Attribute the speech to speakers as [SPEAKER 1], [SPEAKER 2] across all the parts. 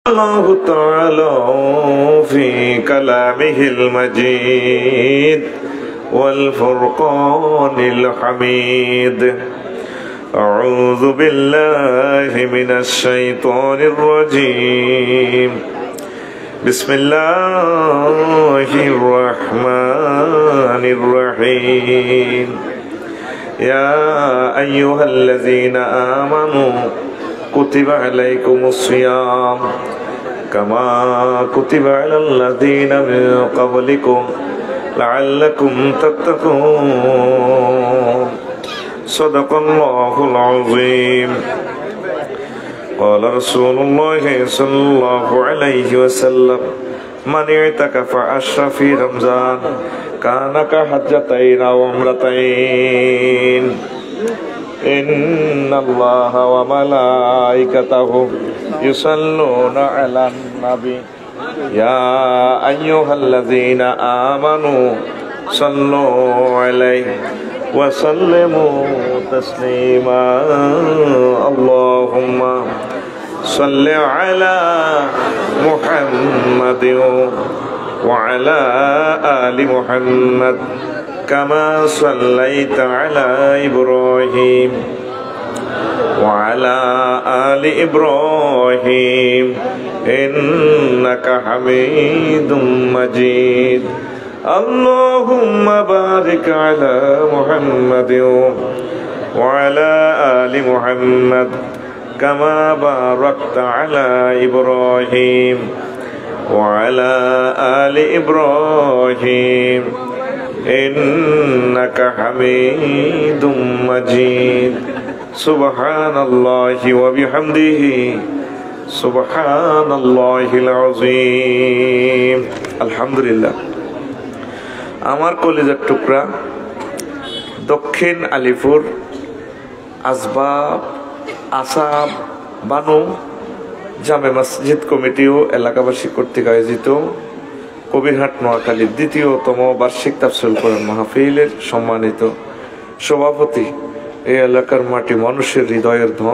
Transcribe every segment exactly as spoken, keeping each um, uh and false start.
[SPEAKER 1] الله تعالى في كلامه المجيد والفرقان الحميد. أعوذ بالله من الشيطان الرجيم. بسم الله الرحمن الرحيم. يا أيها الذين آمنوا كتب عليكم الصيام كما كتب على الذين من قبلكم لعلكم تتقون. صدق الله العظيم. قال رسول الله صلى الله عليه وسلم من اعتكف عشرة في رمضان كان كحجتين أو عمرتين. إن الله وملائكته يصلون على النبي يا أيها الذين آمنوا صلوا عليه وسلموا تسليما. اللهم صل على محمد وعلى آل محمد كما صليت على إبراهيم وعلى آل إبراهيم إنك حميد مجيد. اللهم بارك على محمد وعلى آل محمد كما باركت على إبراهيم وعلى آل إبراهيم إنك حميد مجيد. سبحان الله وبحمده سبحان الله العظيم. الحمد لله. আমার কলিজার টুকরা দক্ষিণ আলিপুর আসবাব আসাব বানু জামে মসজিদ কমিটি ও এলাকাবাসী কর্তৃক আয়োজিত কবিরহাট নোয়াখালীর দ্বিতীয়তম বার্ষিক তাফসীরুল কোরআন মাহফিলের সম্মানিত সভাপতি, এই এলাকার মাটি মানুষের হৃদয়ের ধন,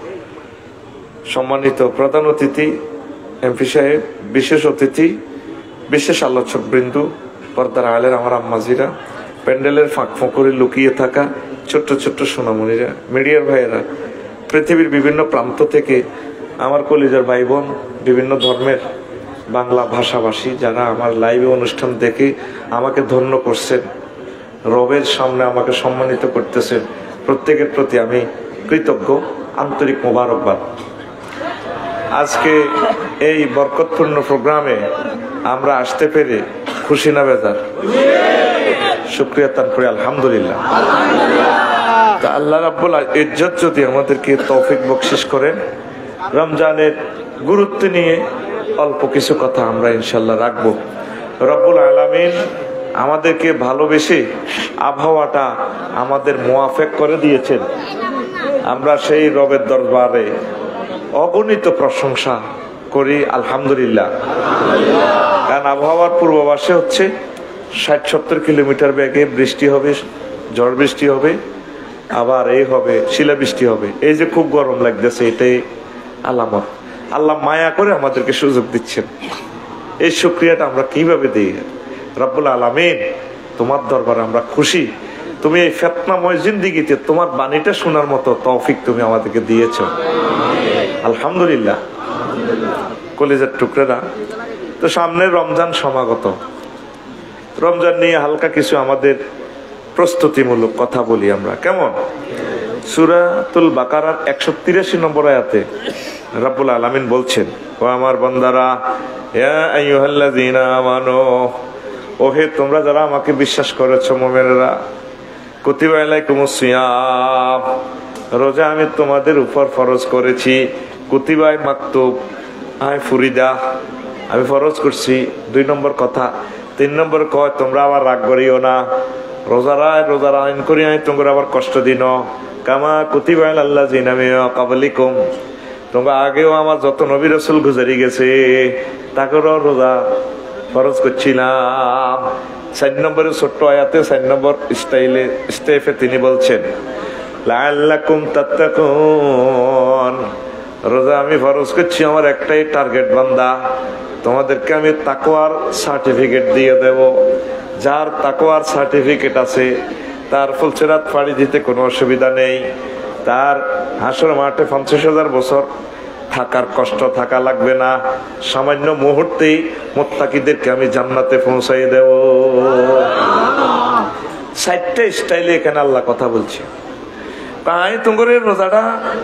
[SPEAKER 1] সম্মানিত প্রধান অতিথি এমপি সাহেব, বিশেষ অতিথি, বিশেষ আলোচক বৃন্দু, পর্দার আলের আমার আম্মাজিরা, প্যান্ডেলের ফাঁক ফোঁকরে লুকিয়ে থাকা ছোট্ট ছোট্ট সোনামণিরা, মিডিয়ার ভাইয়েরা, পৃথিবীর বিভিন্ন প্রান্ত থেকে আমার কলিজার ভাই বোন, বিভিন্ন ধর্মের বাংলা ভাষাভাষী যারা আমার লাইভে অনুষ্ঠান দেখে আমাকে ধন্য করছেন, রবের সামনে আমাকে সম্মানিত করতেছেন, প্রত্যেকের প্রতি আমি কৃতজ্ঞ, আন্তরিক মোবারকবাদ। আজকে এই বরকতপূর্ণ প্রোগ্রামে আমরা আসতে পেরে খুশি না বেজার? শুকরিয়া তান করি আলহামদুলিল্লাহ। তা আল্লাহ রাব্বুল ইজ্জত যদি আমাদেরকে তৌফিক বকশিশ করেন, রমজানের গুরুত্ব নিয়ে অল্প কিছু কথা আমরা ইনশাল্লাহ রাখবো। রব্বুল আলামিন আমাদেরকে ভালোবেসে আবহাওয়াটা আমাদের মুয়াফেক করে দিয়েছেন। আমরা সেই রবের দরবারে অগণিত প্রশংসা করি আলহামদুলিল্লাহ। কারণ আবহাওয়ার পূর্বাভাসে হচ্ছে ষাট সত্তর কিলোমিটার বেগে বৃষ্টি হবে, ঝড় বৃষ্টি হবে, আবার এই হবে শিলাবৃষ্টি হবে। এই যে খুব গরম লাগতেছে, এটাই আলামত। আল্লাহ মায়া করে আমাদেরকে সুযোগ দিচ্ছেন। এই শুকরিয়াটা আমরা কিভাবে দিই? রব্বুল আলামিন তোমার দরবারে আমরা খুশি, তুমি এই ফিতনাময় জিন্দেগিতে তোমার বাণীটা শোনার মতো তৌফিক তুমি আমাদেরকে দিয়েছো, আলহামদুলিল্লাহ। কলিজার টুকরারা, তো সামনে রমজান সমাগত। রমজান নিয়ে হালকা কিছু আমাদের প্রস্তুতিমূলক কথা বলি আমরা, কেমন? সূরাতুল বাকারার একশো তিরাশি নম্বর আয়াতে রব্বুল আলামিন বলছেন, ও আমার বান্দারা, ইয়া আইয়ুহাল্লাযীনা আমানু, ওহে তোমরা যারা আমাকে বিশ্বাস করেছো মুমিনেরা, কুতিবা আলাইকুমুস সিয়াম, রোজা আমি তোমাদের উপর ফরজ করেছি। কুতিবায় মাকতুব, আই ফুরিদা, আমি ফরজ করছি, দুই নম্বর কথা। তিন নম্বর কয় তোমরা আবার রাগ করিও না, রোজারায় রোজার আইন করি আই তোমরা আবার কষ্ট দিন। কামা কুতিবা আলাল্লাযীনা মিন ক্বাবলিকুম, তোমরা আগেও আমার যত নবী রাসূল গুজারি গেছে তাদেরও রোজা ফরজ করছিলাম। চার নম্বরের ছোট্ট আয়াতে চার নম্বর স্টাইলে স্টেপে তিনি বলছেন লাআল্লাকুম তাত্তাকুন, রোজা আমি ফরজ করছি, আমার একটাই টার্গেট, বান্দা তোমাদেরকে আমি তাকওয়ার সার্টিফিকেট দিয়ে দেব। যার তাকওয়ার সার্টিফিকেট আছে তার ফুলসিরাত পাড়ি দিতে কোনো অসুবিধা নেই, তার হাসর মাঠে পঞ্চাশ হাজার বছর থাকার কষ্ট থাকা লাগবে না, সামান্য মুহূর্তেই মুত্তাকিদেরকে আমি জান্নাতে পৌঁছাই দেব। চারটে স্টাইলে এখানে আল্লাহ কথা বলছে। তাই তোমার রোজাটা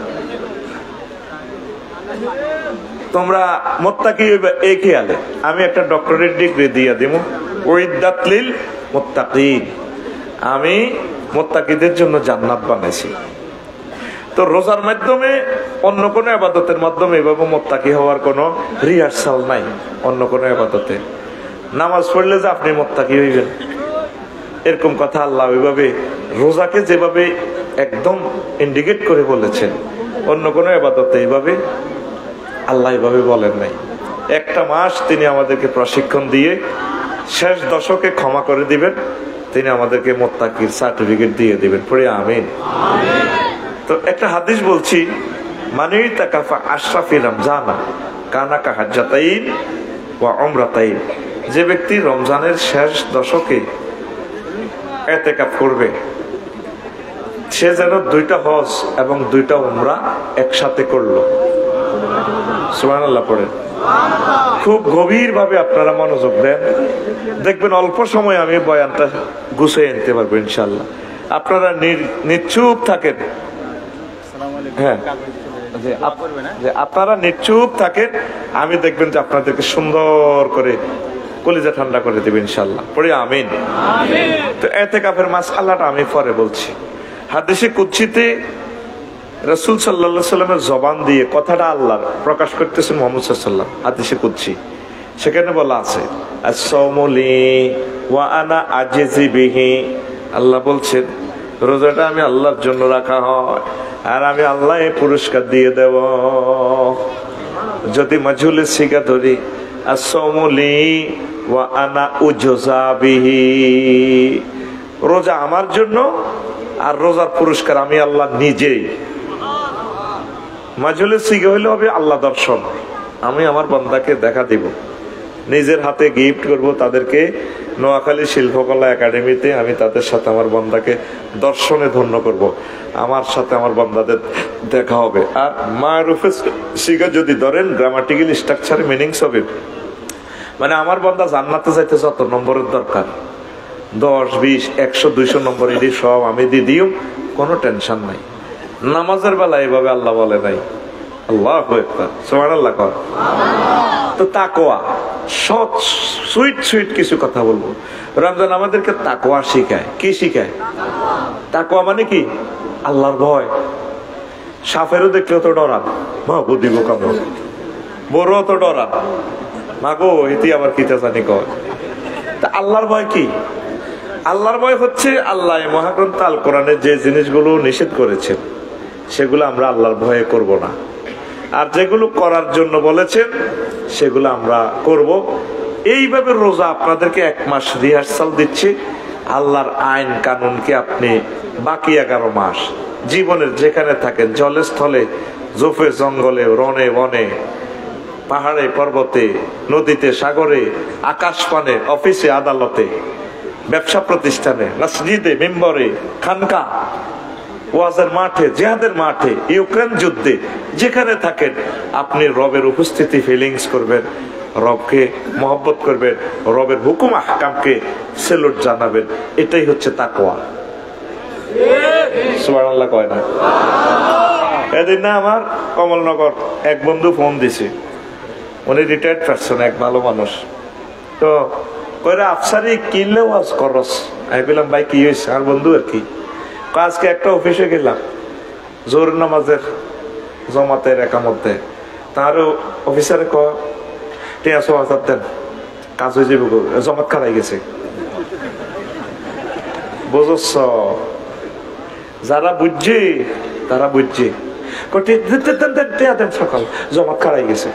[SPEAKER 1] তোমরা মুত্তাকি এই খেয়ালে আমি একটা ডক্টরেট ডিগ্রি দিয়ে দিব, উইদ্দাত লিল মুত্তাকিন, আমি মুত্তাকিদের জন্য জান্নাত বানাইছি। তো রোজার মাধ্যমে অন্য কোনো ইবাদতের মাধ্যমে এভাবে মুত্তাকি হওয়ার কোনো রিহার্সাল নাই। অন্য কোনো ইবাদতে নামাজ পড়লে যে আপনি মুত্তাকি হইবেন এরকম কথা আল্লাহ ওইভাবে রোজাকে যেভাবে একদম ইন্ডিকেট করে বলেছেন, অন্য কোনো ইবাদতে এইভাবে আল্লাহ এভাবে বলেন নাই। একটা মাস তিনি আমাদেরকে প্রশিক্ষণ দিয়ে শেষ দশকে ক্ষমা করে দিবেন, তিনি আমাদেরকে মুত্তাকির সার্টিফিকেট দিয়ে দিবেন। পড়ে আমিন। তো একটা হাদিস বলছি, মানে তাকাফা আশরাফি রমজানা কানা কা হাজ্জাতাইন ওয়া উমরাতাইন, যে ব্যক্তি রমজানের শেষ দশকে ইতিকাফ করবে সে যেন দুইটা হজ এবং দুইটা উমরা একসাথে করলো। সুবহানাল্লাহ পড়েন। খুব গভীর ভাবে আপনারা মনোযোগ দেন, দেখবেন অল্প সময় আমি বয়ানটা গুছিয়ে আনতে পারবো ইনশাল্লাহ। আপনারা নিশ্চুপ থাকেন, হ্যাঁ আপনারা নিশ্চুপ থাকেন, আমি দেখবেন যে আপনাদেরকে সুন্দর করে কলিজা ঠান্ডা করে দেবে ইনশাল্লাহ। পড়ি আমিন। তো ইতিকাফের মাসআলাটা আমি পরে বলছি। হাদিসে কুদসিতে রাসূল সাল্লাল্লাহু আলাইহি সাল্লামের জবান দিয়ে কথাটা আল্লাহ প্রকাশ করতেছেন মুহাম্মদ সাল্লাল্লাহু আলাইহি ওয়াসাল্লাম। হাদিসে কুদসি সেখানে বলা আছে আস-সাওমু লি ওয়া আনা আজজি বিহি, আল্লাহ বলছেন রোজাটা আমি আল্লাহর জন্য রাখা হয় আর আমি আল্লাহ পুরস্কার দিয়ে দেব। যদি মাজহুলের সিগা ধরি আস-সাওমু লি ওয়া আনা উজজা বিহি, রোজা আমার জন্য আর রোজার পুরস্কার আমি আল্লাহ নিজেই। মাজহুলের সিগা হইলে হবে আল্লাহ দর্শন, আমি আমার বান্দাকে দেখা দিব, নিজের হাতে গিফট করব তাদেরকে। নোয়াখালী শিল্পকলা একাডেমিতে আমি তাদের সাথে আমার বান্দাকে দর্শনে ধন্য করব, আমার সাথে আমার বান্দাদের দেখা হবে। আর মারুফের সিগা যদি ধরেন গ্রামাটিক্যাল স্ট্রাকচারে মিনিংস হবে, মানে আমার বান্দা জান্নাতে যাইতে যত নম্বরের দরকার দশ বিশ একশো দুইশো নম্বর এটি সব আমি দিয়ে দিও, কোনো টেনশন নাই। নামাজের বেলা এইভাবে আল্লাহ বলে নাই। আল্লাহু আকবার, সুবহানাল্লাহ। তো তাকওয়া সৎ সুইট সুইট কিছু কথা বলবো। রমজান আমাদেরকে তাকওয়া শিখায়। কি শিখায়? তাকওয়া মানে কি? আল্লাহর ভয়। সাপেরও দেখলেও তো ডরান, মা বুদ্ধিব কামড়, বড় তো ডরান, মাগো এটি আবার কিতা জানি কয়। তা আল্লাহর ভয় কি? আল্লাহর ভয় হচ্ছে আল্লাহ মহাগ্রন্থ আল কোরআনে যে জিনিসগুলো নিষেধ করেছেন সেগুলো আমরা আল্লাহর ভয়ে করব না, আর যেগুলো করার জন্য বলেছেন সেগুলো আমরা করব। এইভাবে রোজা আপনাদেরকে এক মাস রিহার্সাল দিচ্ছে। আল্লাহর আইন কানুনকে আপনি বাকি এগারো মাস জীবনের যেখানে থাকেন, জলে স্থলে, জোফে জঙ্গলে, রনে বনে, পাহাড়ে পর্বতে, নদীতে সাগরে, আকাশ পানে, অফিসে আদালতে, ব্যবসা প্রতিষ্ঠানে, মসজিদে মিম্বরে, খানকা, ওয়াজের মাঠে, জিহাদের মাঠে, ইউক্রেন যুদ্ধে, যেখানে থাকেন আপনি রবের উপস্থিতি ফিলিংস করবেন, রবকে মহব্বত করবেন, রবের হুকুম আহকামকে সেলুট জানাবেন। এটাই হচ্ছে তাকওয়া। সুবহানাল্লাহ কয় না? এদিন না আমার কমলনগর এক বন্ধু ফোন দিছে, উনি রিটায়ার্ড পারসন, এক ভালো মানুষ। তো কইরা আফসারি কিনলে ওয়াজ করস। আমি বললাম ভাই কি হয়েছে? আর বন্ধু আর কি, আজকে একটা অফিসে গেলাম, জোর নামাজের জমাতের একামতে, তার অফিসারে ক টিয়াশো হাজার দেন, কাজ হয়ে যাবে, জমাত খারাই গেছে। বুঝছ? যারা বুঝছে তারা বুঝছে, সকাল জমাত খারাই গেছে।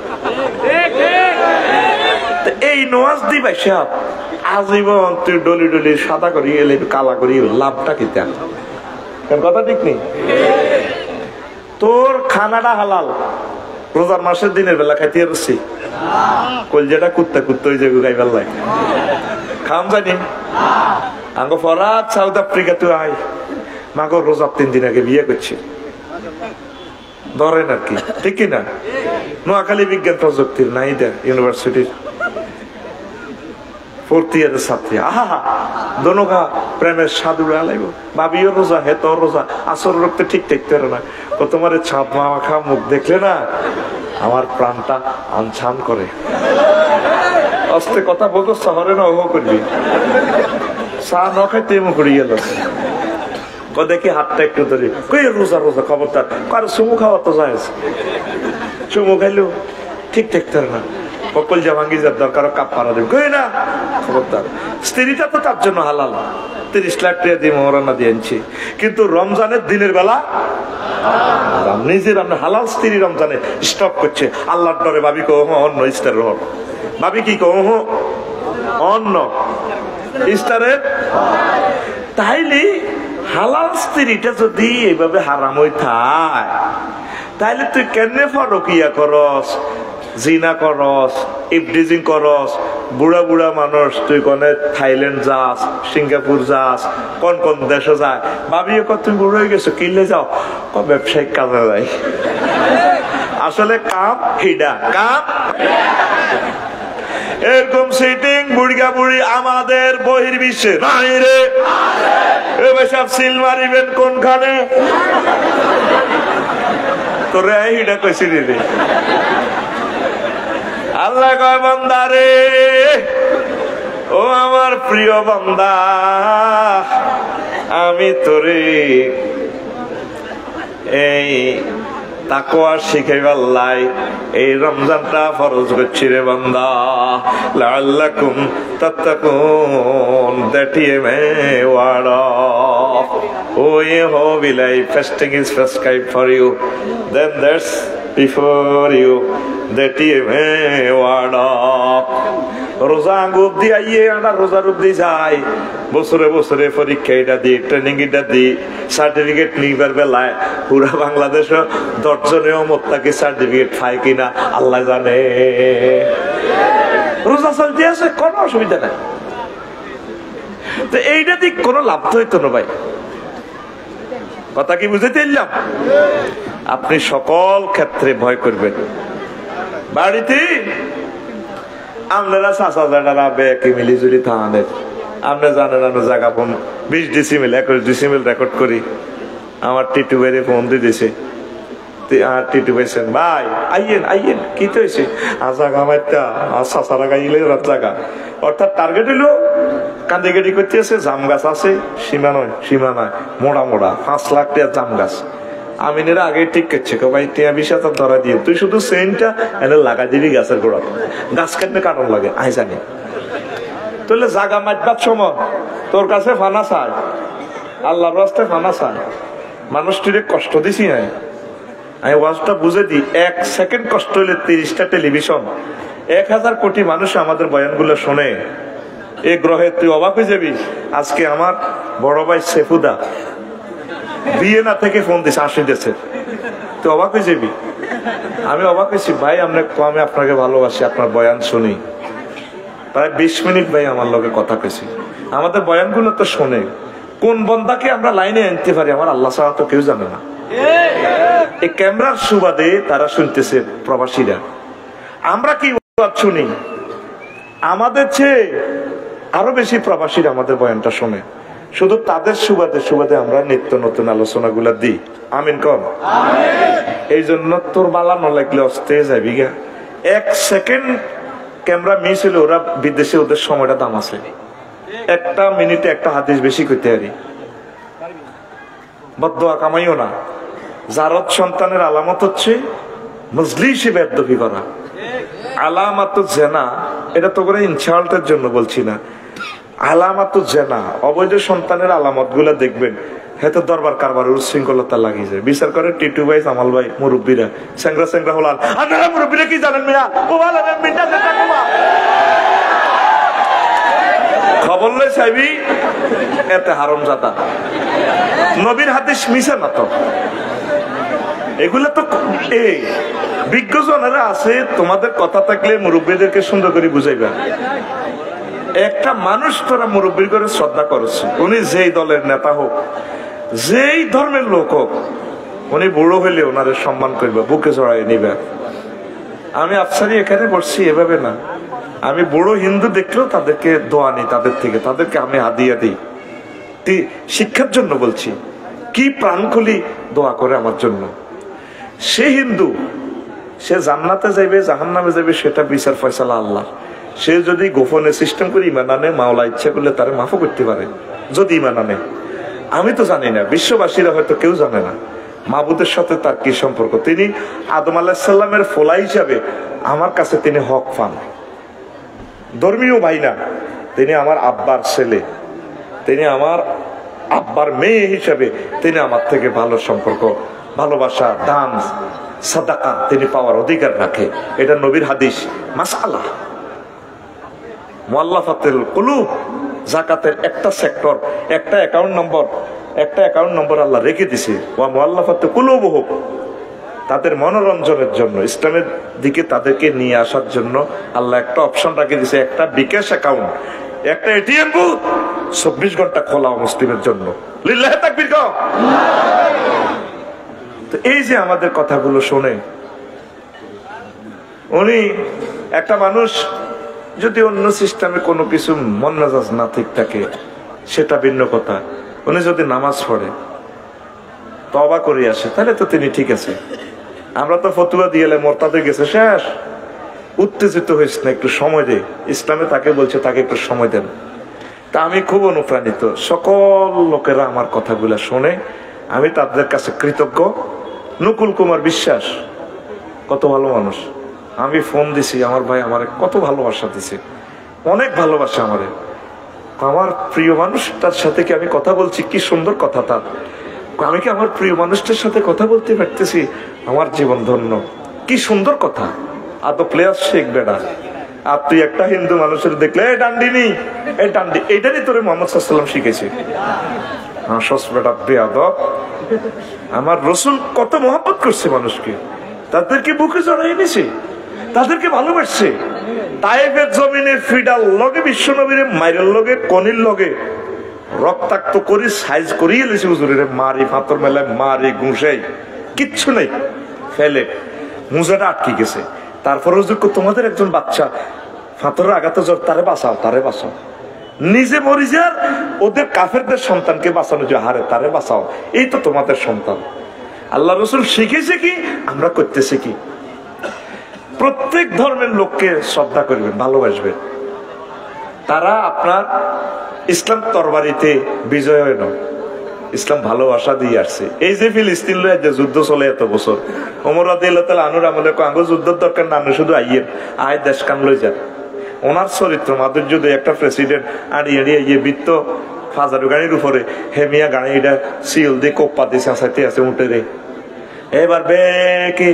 [SPEAKER 1] এই নোয়াজ দিবাই সাহেব আজীবন তুই ডলি ডলি সাদা করি এলে কালা করি, লাভটা কি? কথা ঠিক নেই। তোর খানাটা হালাল, রোজার মাসের দিনের বেলা খাইতে আসছি কলজাটা কুত্তা কুত্তা ওই জায়গায় গাইবার লাগে খাম জানি আঙ্গ ফরাত সাউথ আফ্রিকা তুই আয় মাগো রোজার তিন দিন আগে বিয়ে করছে ধরেন আর কি ঠিক কিনা নোয়াখালী বিজ্ঞান প্রযুক্তির নাইদা ইউনিভার্সিটির ফোর্থ ইয়ারের ছাত্রী আহা দোনোগা প্রেমের স্বাদ উড়া লাইব ভাবিও রোজা হে তোর রোজা আসর রক্তে ঠিক থাকতে পারে না ও তোমার ছাপ মাখা মুখ দেখলে না আমার প্রাণটা আনছান করে আস্তে কথা বলতো শহরে না ওহ করবি চা ন খাইতে এমন করে গেল ও দেখি হাতটা একটু ধরে কই রোজা রোজা খবরদার কারো চুমু খাওয়া তো যায় চুমু খাইলো ঠিক থাকতে পারে না কল জামাঙ্গি যার দরকার কাপ পাড়া দেবে কই না খবরদার স্ত্রীটা তো তার জন্য হালাল তিরিশ লাখ টাকা দিয়ে মহরানা দিয়ে আনছি কিন্তু রমজানের দিনের বেলা নিজের আমরা হালাল স্ত্রী রমজানে স্টপ করছে আল্লাহর ডরে ভাবি কো অন্য ইস্টারের হল ভাবি কি কো অন্য ইস্টারের তাইলে হালাল স্ত্রীটা যদি এইভাবে হারাম হয়ে থায় তাইলে তুই কেন ফরকিয়া করস জিনা করস ইফডিজিং করস বুড়া বুড়া মানুষ তুই কোনে থাইল্যান্ড যাস সিঙ্গাপুর যাস কোন কোন দেশে যায় ভাবিও কত তুমি বুড়ো হয়ে গেছো কিনলে যাও ক ব্যবসায়িক কাজে যায় আসলে কাম হিডা কাম এরকম সিটিং বুড়িয়া বুড়ি আমাদের বহির্বিশ্বে নাই রে সব সিল মারিবেন কোনখানে তোরে হিডা কইছি রে আল্লাহ কয় বান্দা রে ও আমার প্রিয় বান্দা আমি তোরে এই তাকওয়া শিখাইবার লাই এই রমজানটা ফরজ করছি রে বান্দা লাআল্লাকুম তাত্তাকুন that you may ward of O ye who believe fasting is prescribed for you then that's before you that you may ward up রোজা আঙ্গুব দি আইয়ে আমরা রোজা রূপ দি যাই বছরে বছরে পরীক্ষা এটা দি ট্রেনিং এটা দি সার্টিফিকেট নিবার বেলায় পুরা বাংলাদেশ দশজনেও মোত্তাকি সার্টিফিকেট পায় কিনা আল্লাহ জানে রোজা চলতে আছে কোনো অসুবিধা নাই তো এইটা দিক কোনো লাভ তো হইতো না ভাই কথা কি বুঝাইতে এলাম আপনি সকল ক্ষেত্রে ভয় করবেন বাড়িতে আপনারা চাষা জানারা বেকি মিলিজুলি থানের আপনি জানেন আমরা জায়গা ফোন বিশ ডিসিমিল একুশ ডিসিমিল রেকর্ড করি আমার টিটু ভাইরে ফোন দিয়ে দিয়েছে আর টিটু ভাইছেন ভাই আইয়েন আইয়েন কি তো হয়েছে আর জায়গা আমারটা আর চাষারা গাইলে রাত জায়গা অর্থাৎ টার্গেট হইলো কান্দিকাটি করতে আছে জাম গাছ আছে সীমা নয় সীমা নয় মোড়া মোড়া পাঁচ লাখ টাকা জাম গাছ আমিনের আগে ঠিক করছে ভাই টিয়া বিশ হাজার ধরা দিয়ে তুই শুধু সেন্টটা এনে লাগা দিবি গাছের গোড়া গাছ কাটলে কারণ লাগে আই জানি তাহলে জাগা মাইবার সময় তোর কাছে ফানা চায় আল্লাহর রাস্তায় ফানা চায় মানুষটিরে কষ্ট দিছি নাই আমি ওয়াজটা বুঝে দিই এক সেকেন্ড কষ্ট হইলে তিরিশটা টেলিভিশন এক হাজার কোটি মানুষ আমাদের বয়ানগুলো শোনে এই গ্রহে তুই অবাক হয়ে যাবি আজকে আমার বড় ভাই সেফুদা বিয়ে না থেকে ফোন দিছে আশি দেশে তুই অবাক হয়ে যাবি আমি অবাক হয়েছি ভাই আমরা আমি আপনাকে ভালোবাসি আপনার বয়ান শুনি প্রায় বিশ মিনিট ভাই আমার লগে কথা কইছি আমাদের বয়ানগুলো তো শোনে কোন বন্দাকে আমরা লাইনে আনতে পারি আমার আল্লাহ ছাড়া তো কেউ জানে না এই ক্যামেরার সুবাদে তারা শুনতেছে প্রবাসীরা আমরা কি শুনি আমাদের চেয়ে আরো বেশি প্রবাসীরা আমাদের বয়ানটা শোনে শুধু তাদের সুবাদে সুবাদে আমরা নিত্য নতুন আলোচনা গুলা দিই আমিন কম এই জন্য তোর বালা ন লাগলে অস্তে যাবি গা এক সেকেন্ড ক্যামেরা মিস হলে ওরা বিদেশে ওদের সময়টা দাম আছে একটা মিনিটে একটা হাদিস বেশি করতে পারি বদদোয়া কামাইও না জারদ সন্তানের আলামত হচ্ছে মজলিসে বেদবি করা আলামাত জেনা এটা তো করে ইনসাল্টের জন্য বলছি না আলামাত জেনা অবৈধ সন্তানের আলামত গুলা দেখবেন হয়তো দরবার কারবার উচ্ছৃঙ্খলতা লাগিয়ে যায় বিচার করে টিটু ভাই জামাল ভাই মুরব্বীরা স্যাংরা স্যাংরা হলাল আপনারা মুরব্বীরা কি জানেন মিয়া খবর লই চাইবি এতে হারম জাতা নবীর হাদিস মিশে না তো এগুলো তো এই বিজ্ঞজনেরা আছে, তোমাদের কথা থাকলে মুরব্বীদেরকে সুন্দর করে বুঝাইবা। একটা মানুষ তোরা মুরব্বীর করে শ্রদ্ধা করছে, উনি যেই দলের নেতা হোক, যেই ধর্মের লোক হোক, উনি বুড়ো হইলে ওনারে সম্মান করবে, বুকে জড়াই নিবে। আমি আফসারি এখানে বসছি এভাবে না, আমি বুড়ো হিন্দু দেখলেও তাদেরকে দোয়া নিই, তাদের থেকে তাদেরকে আমি হাদিয়া দিই, শিক্ষার জন্য বলছি। কি প্রাণ খুলি দোয়া করে আমার জন্য। সে হিন্দু, সে জান্নাতে যাইবে জাহান্নামে যাইবে সেটা বিচার ফয়সালা আল্লাহ। সে যদি গোপনে সিস্টেম করে ইমান আনে, মাওলা ইচ্ছা করলে তারে মাফও করতে পারে যদি ইমান আনে। আমি তো জানি না, বিশ্ববাসীরা হয়তো কেউ জানে না মাবুদের সাথে তার কি সম্পর্ক। তিনি আদম আলাইহিস সালামের ফোলা হিসাবে আমার কাছে তিনি হক পান। ধর্মীয় ভাই না, তিনি আমার আব্বার ছেলে, তিনি আমার আব্বার মেয়ে হিসাবে তিনি আমার থেকে ভালো সম্পর্ক, ভালোবাসা, দান, সাদাকা তিনি পাওয়ার অধিকার রাখে। এটা নবীর হাদিস মাসআলা। মুআল্লাফাতুল কুলুব, যাকাতের একটা সেক্টর, একটা অ্যাকাউন্ট নম্বর, একটা অ্যাকাউন্ট নম্বর আল্লাহ রেখে দিছে। ওয়া মুআল্লাফাতুল কুলুবুহুম, তাদের মনোরঞ্জনের জন্য, ইসলামের দিকে তাদেরকে নিয়ে আসার জন্য আল্লাহ একটা অপশন রেখে দিছে, একটা বিকাশ অ্যাকাউন্ট, একটা এটিএম বুথ চব্বিশ ঘন্টা খোলা মুসলিমের জন্য। লিল্লাহি তাকবীর কও। তো এই যে আমাদের কথাগুলো শুনে, উনি একটা মানুষ যদি অন্য সিস্টেমে কোনো কিছু মন মেজাজ না ঠিক থাকে সেটা ভিন্ন কথা। উনি যদি নামাজ পড়ে, তওবা করে আসে, তাহলে তো তিনি ঠিক আছে। আমরা তো ফতুয়া দিয়ে এলে মোরতাদে গেছে শেষ, উত্তেজিত হয়েছ না, একটু সময় দে। ইসলামে তাকে বলছে তাকে একটু সময় দেন। তা আমি খুব অনুপ্রাণিত, সকল লোকেরা আমার কথাগুলো শোনে, আমি তাদের কাছে কৃতজ্ঞ। নকুল কুমার বিশ্বাস কত ভালো মানুষ, আমি ফোন দিছি, আমার ভাই আমার কত ভালোবাসা দিছে, অনেক ভালোবাসা আমারে। আমার প্রিয় মানুষটার সাথে কি আমি কথা বলছি, কি সুন্দর কথা তার। আমি কি আমার প্রিয় মানুষটার সাথে কথা বলতে পারতেছি, আমার জীবন ধন্য। কি সুন্দর কথা। আর তো প্লেয়ার শেখ বেড়া, আর তুই একটা হিন্দু মানুষের দেখলে এই ডান্ডি নি, এই ডান্ডি, এইটারই তোরে মোহাম্মদ সাল্লাল্লাহু আলাইহি ওয়াসাল্লাম শিখেছে। হাসস বেটা বেয়াদব। আমার রসুল কত মহব্বত করছে মানুষকে, তাদেরকে বুকে জড়াই নিছে, তাদেরকে ভালোবাসছে। তায়েফের জমিনে ফিডাল লগে বিশ্ব নবীর মাইরের লগে কনির লগে রক্তাক্ত করি সাইজ করিয়ে এলেছে হুজুরের, মারি ফাতর মেলায় মারি ঘুষাই, কিচ্ছু নেই, ফেলে মুজাটা আটকে গেছে। তারপর হুজুর তোমাদের একজন বাচ্চা ফাতরের আঘাতে জ্বর, তারে বাঁচাও, তারে বাঁচাও। নিজে মরি যার, ওদের কাফেরদের সন্তানকে বাঁচানো যে হারে, তারে বাঁচাও, এই তো তোমাদের সন্তান। আল্লাহ রসুল শিখেছে কি, আমরা করতেছি কি? প্রত্যেক ধর্মের লোককে শ্রদ্ধা করবেন, ভালোবাসবেন। তারা আপনার ইসলাম তরবারিতে বিজয় হয় না, ইসলাম ভালোবাসা দিয়ে আসছে। এই যে ফিলিস্তিন লয়ে যে যুদ্ধ চলে এত বছর, ওমর রাদিয়াল্লাহু তাআলা আনহুর আমলে আঙ্গো যুদ্ধের দরকার না, শুধু আইয়েন, আয় দেশ কান লই যান। ওনার চরিত্র মাধুর্য দিয়ে একটা প্রেসিডেন্ট আড়িয়ে আড়িয়ে ইয়ে বৃত্ত ফাজারু গাড়ির উপরে হেমিয়া গাড়িটা সিল দিয়ে কোপ্পা দিয়ে চাঁচাইতে আছে উঠে রে। এবার বেকে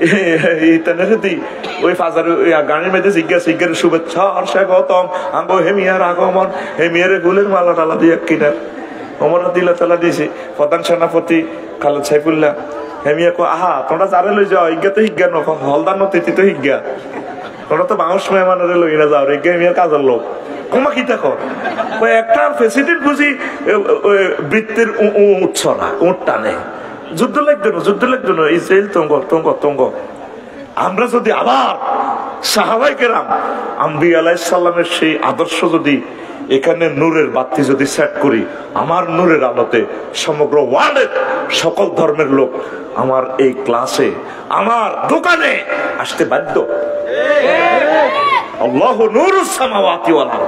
[SPEAKER 1] ওই ফাজারু গাড়ির মধ্যে জিজ্ঞা জিজ্ঞার শুভেচ্ছা আর স্বাগতম, আঙ্গো হেমিয়ার আগমন, হেমিয়ারে ফুলের মালা টালা দিয়ে কিনার। ওমর রাদিয়াল্লাহু তাআলা দিয়েছে প্রধান সেনাপতি খালেদ সাইফুল্লাহ, হেমিয়া কো আহা তোমরা যারে লই যাও, ইজ্ঞা তো হিজ্ঞা ন হলদার নতি তো হিজ্ঞা, তোমরা তো বাংশ মেহমানের লই না যাও রে, হেমিয়ার কাজের লোক কমা কি দেখো। ওই একটা প্রেসিডেন্ট বুঝি বৃত্তির উৎস না, উঠ টানে, যুদ্ধ লাগতো না, যুদ্ধ লাগতো না, ইসরায়েল তঙ্গ তঙ্গ তঙ্গ। আমরা যদি আবার সাহাবায়ে কেরাম আম্বিয়া আলাইহিস সালামের সেই আদর্শ যদি এখানে নূরের বাতি যদি সেট করি, আমার নূরের আলোতে সমগ্র ওয়ার্ল্ডের সকল ধর্মের লোক আমার এই ক্লাসে, আমার দোকানে আসতে বাধ্য। আল্লাহু নূরুস সামাওয়াতি ওয়াল আরদ।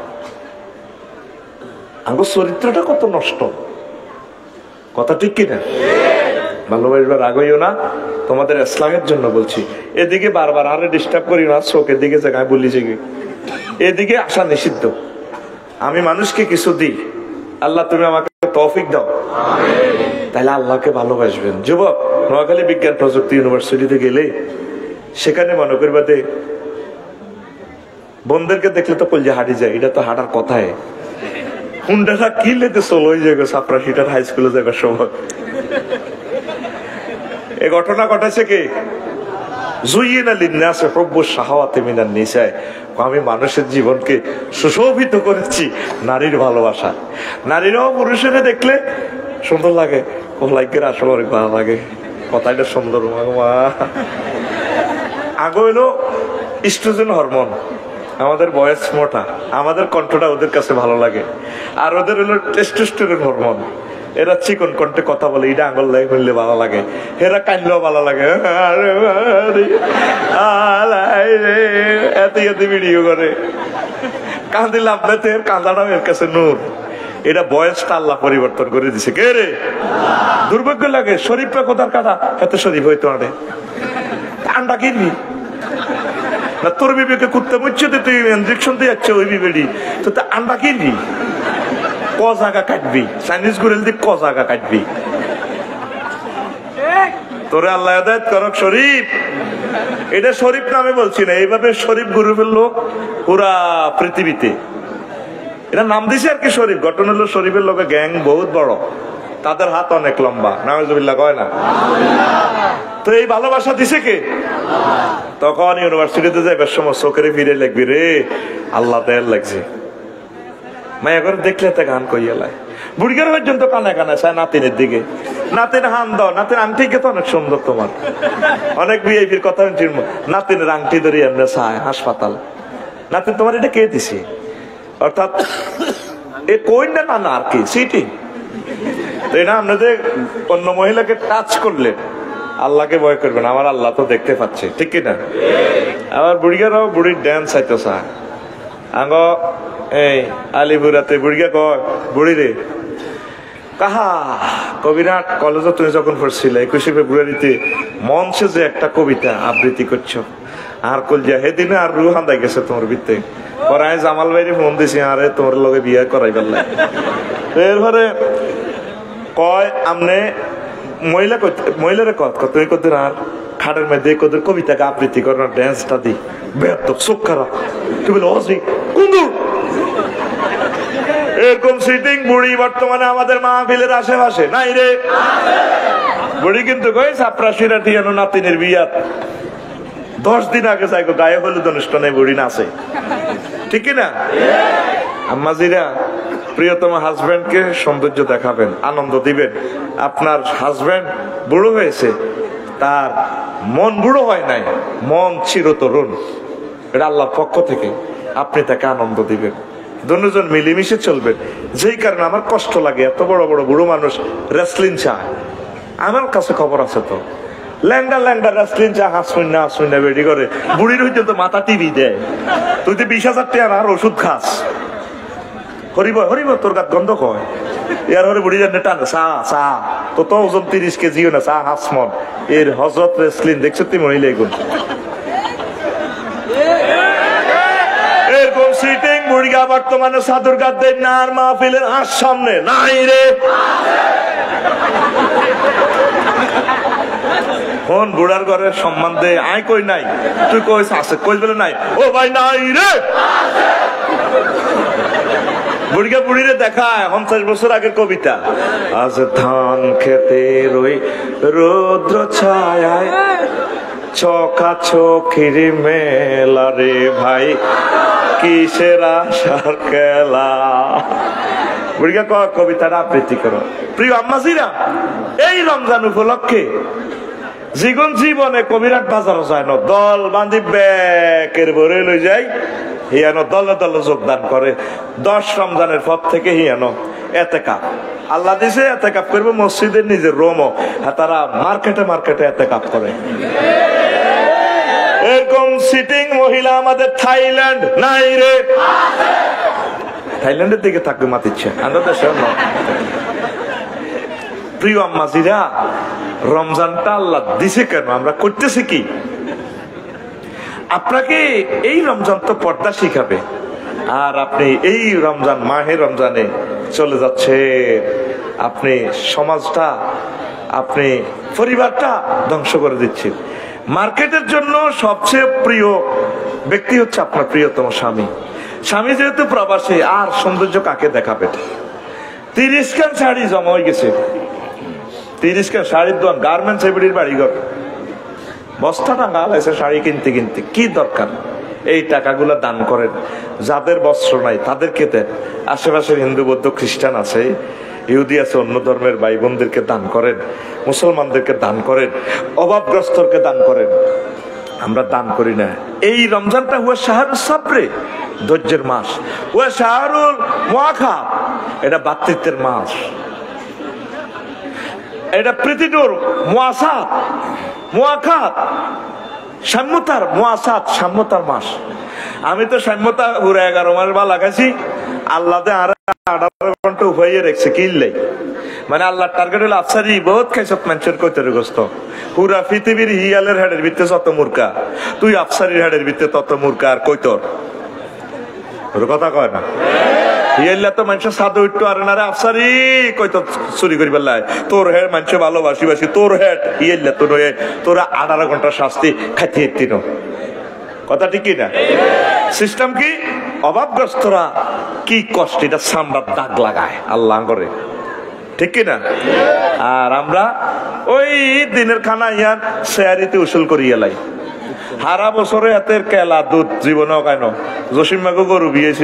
[SPEAKER 1] আমার চরিত্রটা কত নষ্ট, কথা ঠিক কিনা? ভালোবাসবার আগইও না, তোমাদের ইসলামের জন্য বলছি। এদিকে বারবার আরে ডিস্টার্ব করি না, চোখের দিকে জায়গায় বলি যে এদিকে আসা নিষিদ্ধ। আমি মানুষকে কিছু দিই, আল্লাহ তুমি আমাকে তৌফিক দাও, তাহলে আল্লাহকে ভালোবাসবেন। যুবক, নোয়াখালী বিজ্ঞান প্রযুক্তি ইউনিভার্সিটিতে গেলে সেখানে মনে করবা দে বন্ধুদেরকে দেখলে তো কলজা হাঁটি যায়, এটা তো হাঁটার কথায় হুন্ডাটা কি লেতে চলো ওই জায়গা সাপড়া সিটার হাই স্কুলে যাবার সময়। এই ঘটনা ঘটেছে কি যুইয়িনা লিন্নাসি হুব্বুশ শাহাওয়াতি মিনান নিসা, আমি মানুষের জীবনকে সুশোভিত করেছি নারীর ভালোবাসা। নারীরাও পুরুষের দেখলে সুন্দর লাগে, ও লাইকের আসলে অনেক ভালো লাগে, কথাটা সুন্দর। মা আগে হইলো ইস্ট্রোজেন হরমোন, আমাদের বয়স মোটা, আমাদের কণ্ঠটা ওদের কাছে ভালো লাগে। আর ওদের হলো টেস্টোস্টেরন হরমোন, এরা চিকন কণ্ঠে কথা বলে, এটা আঙুল লাগে হইলে ভালো লাগে, এরা কানলেও ভালো লাগে, এত এত ভিডিও করে কাঁদি লাভ নেতে, কাঁদাটাও এর কাছে নূর। এটা বয়সটা আল্লাহ পরিবর্তন করে দিছে। কে রে? দুর্ভাগ্য লাগে, শরীফরা কোথার কাদা এত শরীফ হইতো আরে আন্ডা কিনবি না, তোর বিবেকে কুত্তে মুচ্ছে তুই ইঞ্জেকশন দিয়ে যাচ্ছে ওই বিবেডি, তো তা আন্ডা কিনবি, ক জায়গা কাটবি, চাইনিজ গুরেল দিয়ে ক জায়গা কাটবি। তোরে আল্লাহ হেদায়েত করক শরীফ। এটা শরীফ নামে বলছি না, এইভাবে শরীফ গ্রুপের লোক পুরা পৃথিবীতে এটা নাম দিছে আর কি শরীফ। ঘটনা হলো শরীফের লোকের গ্যাং বহুত বড়, তাদের হাত অনেক লম্বা, নাউজুবিল্লাহ কয় না। তো এই ভালোবাসা দিছে কে? তখন ইউনিভার্সিটিতে যাইবার সময় চোখের ফিরে লাগবি রে আল্লাহ দেয়ার লাগছে। মায়া করে দেখলে তা গান কইয়া লাই, বুড়িগার পর্যন্ত কানে কানে চায় নাতিনের দিকে, নাতিন হান দাও, নাতিন আংটি তো অনেক সুন্দর তোমার, অনেক ভিআইপির কথা নাতিনের আংটি ধরে আমরা চায় হাসপাতাল, নাতিন তোমার এটা কে দিছে? অর্থাৎ এ কই না না আর কি সিটি এটা আপনাদের অন্য মহিলাকে টাচ করলে আল্লাহকে ভয় করবেন, আমার আল্লাহ তো দেখতে পাচ্ছে, ঠিক কিনা? আবার বুড়িগারাও বুড়ির ড্যান্স চাইতো চায় আঙ্গ এই আলিপুরাতে বুড়িগা কয় বুড়ি রে কাহা কবিরাট কলেজে তুমি যখন পড়ছিলে একুশে ফেব্রুয়ারিতে মঞ্চে যে একটা কবিতা আবৃত্তি করছো আর কলজা সেদিনে আর রু হান্দাই গেছে তোমার ভিত্তে পরে আমি জামাল ভাইরে ফোন দিছি, আরে তোমার লগে বিয়ে করাই পারলে। এরপরে কয় আমনে মহিলা মহিলারে কত তুমি কত আর খাটের মধ্যে কত কবিতাকে আবৃত্তি করো ড্যান্সটা দি বেত চোখ খারাপ তুমি বলে অসি কুন্দুর। এরকম সিটিং বুড়ি বর্তমানে আমাদের মাহফিলের আশেপাশে নাই রে। বুড়ি কিন্তু কই সাপ্রাশিরা টিয়ানো নাতিনের বিয়াত দশ দিন আগে যাই গায়ে হলুদ অনুষ্ঠানে বুড়ি নাচে, ঠিক না? আম্মাজিরা প্রিয়তম হাজবেন্ডকে সৌন্দর্য দেখাবেন, আনন্দ দিবেন। আপনার হাজবেন্ড বুড়ো হয়েছে, তার মন বুড়ো হয় নাই, মন চিরতরুণ, এটা আল্লাহর পক্ষ থেকে, আপনি তাকে আনন্দ দিবেন, দুজন মিলেমিশে চলবেন। যেই কারণে আমার কষ্ট লাগে, এত বড় বড় বুড়ো মানুষ রেসলিং চায়, আমার কাছে খবর আছে তো ল্যাংডা ল্যাংডা রেসলিং চা হাসুন না হাসুন না বেডি করে বুড়ির হইতে তো মাথা টিভি দেয়, তুই তো বিশ হাজার টাকা আর ওষুধ খাস, হরিব হরিব তোর গাত গন্ধ কয় এর হরে বুড়ি জানে টানে চা চা তো তো ওজন তিরিশ কেজিও না চা হাসমন এর হজরত রেসলিং দেখছো তুই মহিলা এগুন এরকম সিটিং বুড়িগা বর্তমানে সাধুর গাত দেয় না আর মাহফিলের আস সামনে নাই রে। কোন বুড়ার ঘরের সম্মান দে আয় কই নাই, তুই কইস আছে কই বলে নাই, ও ভাই নাই রে। বুড়িকে বুড়িরে দেখায় পঞ্চাশ বছর আগের কবিতা, আজ ধান খেতে রই রৌদ্র ছায় চকা চোখের মেলা রে ভাই কিসের আশার খেলা। বুড়িকে কবিতাটা আবৃত্তি করো। প্রিয় আম্মাজিরা, এই রমজান উপলক্ষে জীবন জীবনে কবিরাট বাজারও যায় না, দল বান্ধি ব্যাকের ভরে লই যায়, হিয়ানো দলে দলে যোগদান করে। দশ রমজানের পর থেকে হিয়ানো এতেকাপ আল্লাহ দিছে, এতেকাপ করবে মসজিদের নিজের রোমও, তারা মার্কেটে মার্কেটে এতেকাপ করে। এরকম সিটিং মহিলা আমাদের থাইল্যান্ড নাই রে। থাইল্যান্ডের দিকে থাকবে মাতিচ্ছে, আমরা দেশে নয়। প্রিয় আম্মাজিরা, রমজানটা আল্লাহ দিছে কেন, আমরা করতেছি কি? আপনাকে এই রমজান তো পর্দা শিখাবে, আর আপনি এই রমজান মাহে রমজানে চলে যাচ্ছে, আপনি সমাজটা আপনি পরিবারটা ধ্বংস করে দিচ্ছেন। মার্কেটের জন্য সবচেয়ে প্রিয় ব্যক্তি হচ্ছে আপনার প্রিয়তম স্বামী। স্বামী যেহেতু প্রবাসী, আর সৌন্দর্য কাকে দেখাবে? তিরিশ খান শাড়ি জমা হয়ে গেছে, তিরিশ খান শাড়ির দোকান, গার্মেন্টস এবিডির বাড়িঘর, বস্তা টাঙ্গা আছে শাড়ি কিনতে কিনতে, কি দরকার? এই টাকাগুলো দান করেন, যাদের বস্ত্র নাই তাদেরকে দেন। আশেপাশের হিন্দু বৌদ্ধ খ্রিস্টান আছে, ইহুদি আছে, অন্য ধর্মের ভাই বোনদেরকে দান করেন, মুসলমানদেরকে দান করেন, অভাবগ্রস্তকে দান করেন। আমরা দান করি না। এই রমজানটা হুয়া শাহরুল সাবরে, ধৈর্যের মাস, হুয়া শাহরুল মুআখা, এটা ভাতৃত্বের মাস, এটা প্রীতির মুআসাত, মুআখাত, সাম্যতার মুআসাত, সাম্যতার মাস। আমি তো সাম্যতা পুরো এগারো মাস বা লাগাইছি, আল্লাহ আর আঠারো ঘন্টা উপাইয়ে রেখেছে কিনলেই। মানে আল্লাহ টার্গেট হলো আফসারি বহুত খাইছত মানুষের কৈতরে গোস্ত। পুরা পৃথিবীর হিয়ালের হেডের ভিত্তে যত মূর্খা, তুই আফসারির হেডের ভিত্তে তত মূর্খা আর কৈতর। ওর কথা কয় না, হিয়াল্লা তো মানুষের সাদে উঠতে পারে না রে আফসারি কৈতর চুরি করি পেলাই। তোর হেড মানুষে ভালোবাসি বাসি, তোর হেড হিয়াল্লা তোর হয়ে তোরা আঠারো ঘন্টা শাস্তি খাইতে হেঁটতি ন। কথা ঠিক না? সিস্টেম কি? অভাবগ্রস্তরা কি কষ্ট, এটা সামরার দাগ লাগায় আল্লাহ করে, ঠিক কিনা? আর আমরা ওই দিনের খানা ইয়ার শেয়ারিতে উসুল করি এলাই। হারা বছরে হাতের কেলা দুধ জীবনে কেন জসিম মাকে গরু বিয়েছে,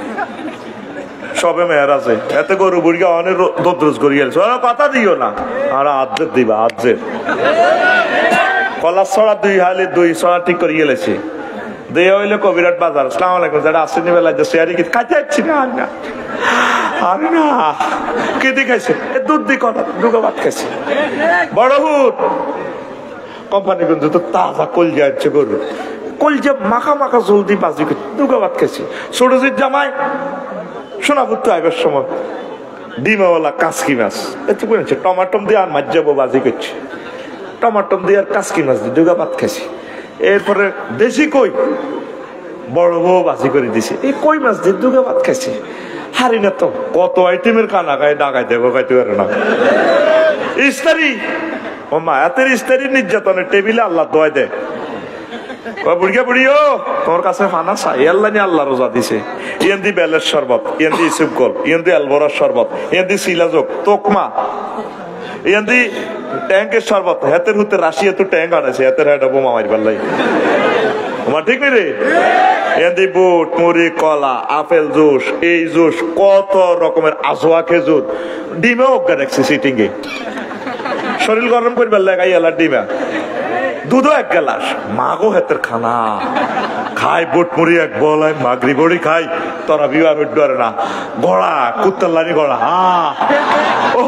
[SPEAKER 1] সবে মেয়ের আছে এতে গরু বুড়ি অনেক দোদ্রোজ করি গেছে। কথা দিও না, আর আজ্জের দিবা আজ্জের। কলা ছড়া দুই হালি দুই ছড়া ঠিক করে গেলেছে। দেয়া হইলে কবিরাট বাজার, আসসালামু আলাইকুম, যারা আসেনি বেলা শেয়ারি কি খাইতে যাচ্ছি না, আর না আর না কে দেখাইছে দুধ দিয়ে কথা দুগা ভাত খাইছে। বড় হুট কোম্পানি কিন্তু তো তাজা কলজা আছে গরু, কলজা মাখা মাখা জলদি বাজি দুগা ভাত খাইছে। ছোটজির জামাই সোনাপুর তো আইবার সময় ডিমাওয়ালা কাসকি মাছ এত করেছে, টমাটম দিয়ে আর মাছ যাবো বাজি করছে, টমাটম দিয়ে আর কাসকি মাছ দিয়ে দুগা ভাত খাইছে। এরপরে দেশি কই বড় বউ বাজি করে দিছে, এই কই মাছ দিয়ে দুগা ভাত খাইছে। হারি না তো কত আইটেমের কানা গায়ে ডাকাই দেবো খাইতে পারে না। ইস্তারি ও মায়াতের ইস্তারি নির্যাতনের টেবিলে আল্লাহ দোয়া দেয়। বুড়িয়া বুড়িও তোমার কাছে ফানা চাই, আল্লাহ নিয়ে আল্লাহ রোজা দিছে। ইয়ান দি বেলের শরবত, ইয়ান দি ইসুপ কল, ইয়ান দি আলবরার শরবত, ইয়ান দি সিলাজক তোকমা, ইয়ান দি ট্যাঙ্কের শরবত। হেতের হুতে রাশিয়া তো ট্যাঙ্ক আনেছে, হেতের হেটা বোমা মারিবার লাই। আমার ঠিক নেই রে? এদি বুট মুড়ি কলা আপেল জুস, এই জুস কত রকমের আজোয়া খেজুর, ডিমে অজ্ঞা রাখছে সিটিং এ, শরীর গরম করবার লাগাই এলার ডিমা, দুধও এক গ্লাস। মাগো হেতের খানা খাই বুট মুড়ি এক বলাই মাগরি বড়ি খাই, তোরা বিবাহ ডরে না গড়া কুত্তার লানি গড়া। আহ ও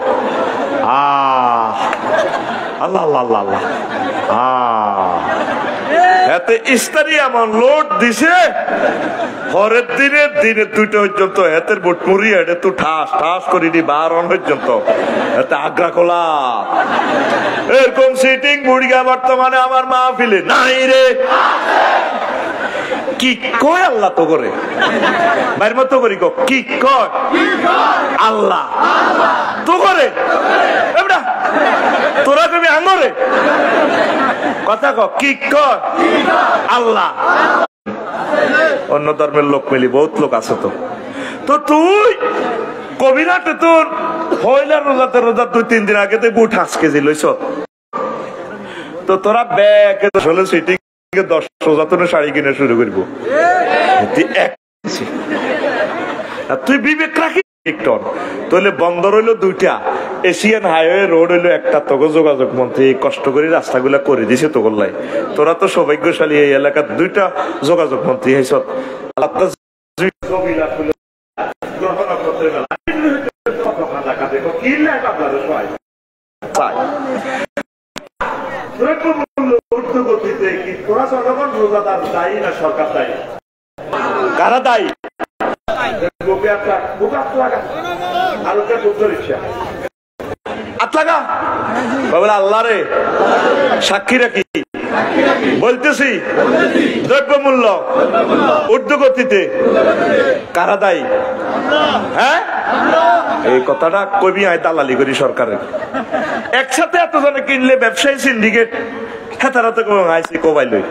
[SPEAKER 1] আহ আল্লাহ আল্লাহ আল্লাহ আল্লাহ। আহ এতে ইস্তারি এমন লোড দিছে, পরের দিনে দিনে দুইটা পর্যন্ত এতের বুট মুড়ি হেঁটে তো ঠাস ঠাস করিনি বারণ পর্যন্ত, এতে আগ্রা খোলা। এরকম সিটিং বুড়িয়া বর্তমানে আমার মাহফিলে নাই রে। কি কয় আল্লাহ তো করে বাইর মতো করি গো, কি কয় আল্লাহ তো করে, তোরা কবি আঙরে কথা ক, কি কয় আল্লাহ। অন্য ধর্মের লোক মিলি বহুত লোক আছে তো, তো তুই কবিরাতে তোর হইলা রোজাতে রোজা দুই তিন দিন আগে বুট হাঁস কেজি লইছ, তো তোরা ব্যাগে হলে সিটিং দশ রোজা তো শাড়ি কিনে শুরু করব। তুই বিবেক রাখি তাহলে বন্দর হইলো দুইটা, এশিয়ান হাইওয়ে রোড হইলো একটা, তোকে যোগাযোগ মন্ত্রী কষ্ট করে রাস্তাগুলা করে দিছে তো গোল্লাই। তোরা তো সৌভাগ্যশালী, এই এলাকার দুইটা যোগাযোগ মন্ত্রী হয়েছ। সরকার দায়ী, কারা দায়ী? আল্লাহ রে সাক্ষী রাখি বলতেছি, দ্রব্য মূল্য ঊর্ধ্বগতিতে কারা দায়ী? হ্যাঁ, এই কথাটা কবি আয় দালালি করি সরকারের। একসাথে এতজনে কিনলে ব্যবসায়ী সিন্ডিকেট হেতারাতে আইসি কোবাই লই।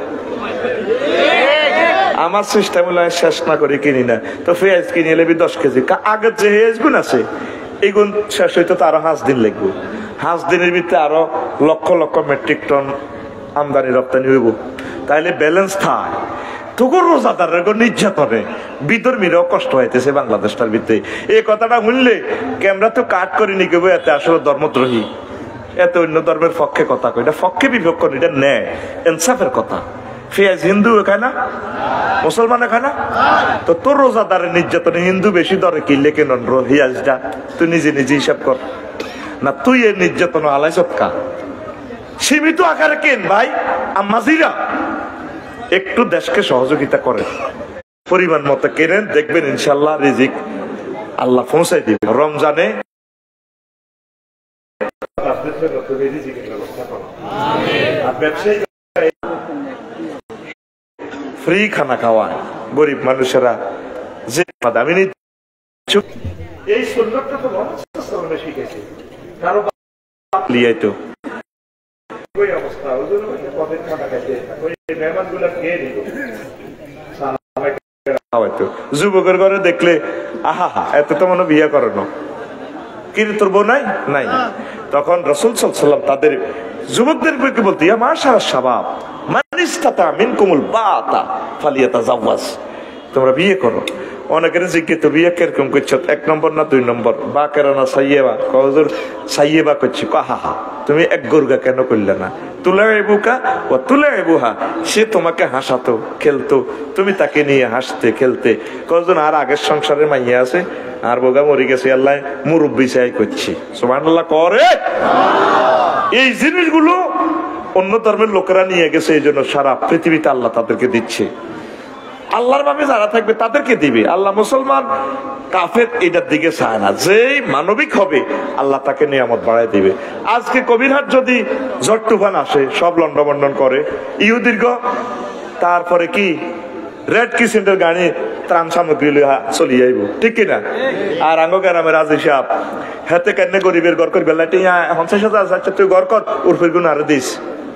[SPEAKER 1] আমার সিস্টেম হলো শেষ না করে কিনি না, তো পেঁয়াজ কিনে এলে দশ কেজি আগের যে পেঁয়াজ গুণ আছে এই গুণ শেষ হইতে তো আরো পাঁচ দিন লাগবে। পাঁচ দিনের ভিতরে আরো লক্ষ লক্ষ মেট্রিক টন আমদানি রপ্তানি হইব, তাইলে ব্যালেন্স থাক। তখন রোজাদারের নির্যাতনে বিধর্মীরাও কষ্ট হইতেছে বাংলাদেশটার ভিতরে। এই কথাটা শুনলে ক্যামেরা তো কাট করে নিয়ে গেবো, এতে আসলে ধর্মদ্রোহী, এত অন্য ধর্মের পক্ষে কথা কই, এটা পক্ষে বিপক্ষ, এটা ন্যায় ইনসাফের কথা। পেঁয়াজ হিন্দু খায় না, মুসলমানে খায় না, তো তোর রোজাদারের নির্যাতনে হিন্দু বেশি দরে কিনলে কেন পেঁয়াজটা? তুই নিজে নিজে হিসাব কর না, তুই এর নির্যাতন আলাই সৎকা সীমিত আকারে কেন ভাই। আম্মাজিরা একটু দেশকে সহযোগিতা করেন, পরিমাণ মতো কেনেন, দেখবেন ইনশাল্লাহ রিজিক আল্লাহ পৌঁছাই দিবে। রমজানে ফ্রি খানা খাওয়ায় গরিব মানুষেরা, যে আমি এই সুন্নতটা তো শিখেছি, কারো লিয়াইতো অবস্থা যুবকের ঘরে দেখলে আহা হা, এত তো মনে বিয়ে করানো, কিন্তু তোর বউ নাই নাই। তখন রাসূল সাল্লাল্লাহু আলাইহি ওয়াসাল্লাম তাদের যুবকদের বলতে, ইয়া মাশাআর শাবাব মান ইসতাতা মিনকুমুল বাতা ফালিয়াতাজাওয়াজ, তোমরা বিয়ে করো। অনেকের জিজ্ঞেস বিয়ে কিরকম করছো, এক নম্বর না দুই নম্বর, বা কেরা না সাইয়েবা, কজুর সাইয়েবা করছি, আহা হা তুমি এক গোরগা কেন করলে না, তুলে এবুকা ও তুলে এবুহা, সে তোমাকে হাসাতো খেলতো, তুমি তাকে নিয়ে হাসতে খেলতে। কজন আর আগের সংসারের মাইয়া আছে, আর বোগা মরে গেছে, আল্লাহ মুরব্বি চাই করছি, সুবহানাল্লাহ করে। এই জিনিসগুলো অন্য ধর্মের লোকেরা নিয়ে গেছে, এই জন্য সারা পৃথিবীতে আল্লাহ তাদেরকে দিচ্ছে। আল্লাহর ভাবে যারা থাকবে তাদেরকে দিবে আল্লাহ। মুসলমান কাফের এটার দিকে চায় না, যেই মানবিক হবে আল্লাহ তাকে নিয়ামত বাড়াই দিবে। আজকে কবিরহাট যদি ঝড় তুফান আসে, সব লন্ডভন্ডন করে, ইহুদীর্ঘ তারপরে কি রেড ক্রিসেন্টের গাড়ি ত্রাণ সামগ্রী চলি যাইব, ঠিক কিনা? আর আঙ্গ গ্রামের রাজি সাহেব হাতে কেন গরিবের ঘর করবে, পঞ্চাশ হাজার আচ্ছা তুই ঘর কর, উর্ফের গুণ আরো দিস,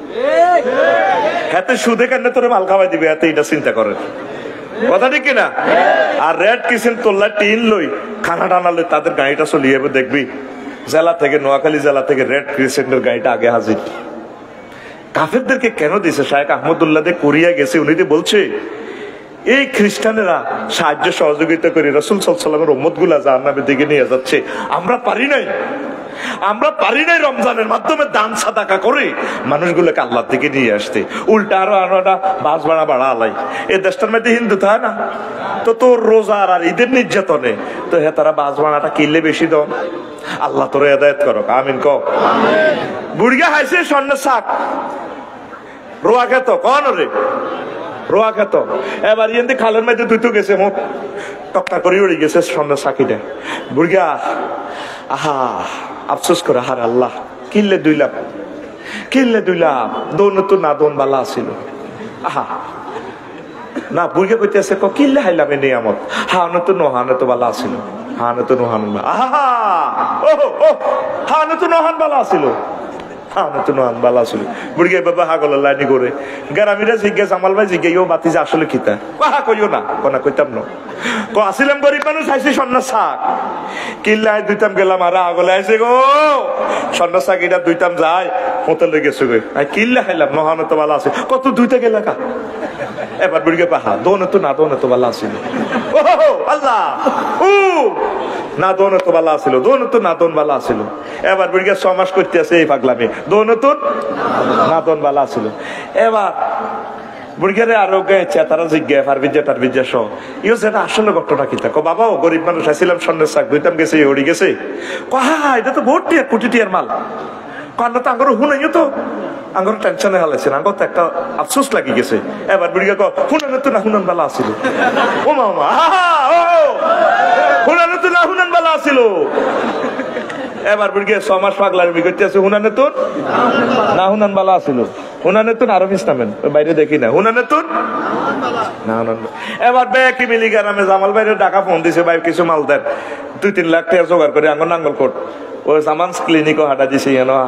[SPEAKER 1] হাতে সুদে কেন তোর মাল খাওয়াই দিবে, হাতে এটা চিন্তা করেন, কথা ঠিক কিনা? আর রেড কিচেন তোল্লা টিন লই খানা টানা লই তাদের গাড়িটা চলে যাবে, দেখবি জেলা থেকে, নোয়াখালী জেলা থেকে রেড ক্রিসেন্টের গাড়িটা আগে হাজির। কাফেরদেরকে কেন দিছে? শায়েখ আহমদুল্লাহ দে কোরিয়া গেছে, উনি তো বলছে এই খ্রিস্টানেরা সাহায্য সহযোগিতা করে রাসূল সাল্লাল্লাহু আলাইহি ওয়াসাল্লামের উম্মত গুলা জাহান্নামের দিকে নিয়ে যাচ্ছে, আমরা পারি নাই, আমরা পারি নাই রমজানের মাধ্যমে দান সাদাকা করে মানুষগুলোকে আল্লাহর দিকে নিয়ে আসতে। উল্টা আরো আরো একটা বাস ভাড়া বাড়া আলাই, এই দেশটার মধ্যে হিন্দু থাকে না, তো তোর রোজার আর ঈদের নির্যাতনে তো হে তারা বাস ভাড়াটা কিনলে বেশি দাও। আল্লাহ তোর হেদায়েত করো, আমিন কও। বুড়িয়া হাইছে স্বর্ণের শাক রোয়া খেত, কন রে রোয়া খেত, এবার ইয়েন্দি খালের মধ্যে দুইতো গেছে, মুখ টক্কা করে উড়ে গেছে স্বর্ণের সাকিটা। বুড়িয়া আহা আফসোস করে, হার আল্লাহ কিনলে দুই লাখ, কিনলে দুই লাখ, দোন তো না দোন বালা ছিল, আহা না বুড়িয়া কইতেছে কিনলে হাইলাম এ নিয়ামত, হানো তো নোহানো তো বালা ছিল, হানো তো নোহান, আহা ও ও হানো তো নোহান বালা ছিল, হানো তো নোহান বালা ছিল। বুড়িয়া বাবা হাগলের লাইনি করে গ্রামীরা জিজ্ঞেস, আমাল ভাই জিজ্ঞেস ও বাতি যে আসলে কিতা, কাহা কইও না, কোনা কইতাম না, ক আসিলাম গরিব মানুষ, আইসি স্বর্ণের শাক কিল্লাই দুইতাম গেলাম, আর আগলে আইসে গো স্বর্ণের শাক এটা দুইতাম যায় হোটেলে গেছে গো, কিল্লা খাইলাম, নহানো তো ভালো আছে, কত দুইটা গেলা কা। এবার বুড়িকে পাহা দোনে তো না দোনে তো ভালো আছিল, ও আল্লাহ ও না দোনে তো ভালো আছিল, দোনে তো না দোন ভালো আছিল। এবার বুড়িকে ছ মাস করতে আছে এই পাগলামি, দোনে তো না দোন ভালো আছিল। এবার বুড়িয়ারে আরো গেছে, তারা জিজ্ঞাসা পারবি যে তার বিদ্যা সহ ইও যেটা আসলে ঘটনা কিতা, কো বাবা ও গরিব মানুষ আসছিলাম, স্বর্ণের শাক দুইতাম গেছে, ওড়ি গেছে, কহা এটা তো বহুত টিয়ার কোটি টিয়ার মাল, কান্না তো আঙ্গর হুনাইও তো আঙ্গর টেনশনে হালাইছে, আঙ্গর তো একটা আফসোস লাগি গেছে। এবার বুড়িয়া কো হুনানো তো না হুনান বালা আসিল, ও মামা ও হুনানো তো না হুনান বালা আসিল। এবার বুড়িয়া ছ মাস পাগলার বিগতি আছে, হুনানে তো না হুনান বালা আসিল, হুনানে তো আরো মিস নামেন বাইরে দেখি না, হুনানে তো না হুনান। এবার বেকি মিলি গ্রামে জামাল বাইরে টাকা ফোন দিছে, ভাই কিছু মাল দেন, দুই তিন লাখ টাকা জোগাড় করে আঙ্গর নাঙ্গল কোট ও সামান্স ক্লিনিকও হাঁটা দিছে,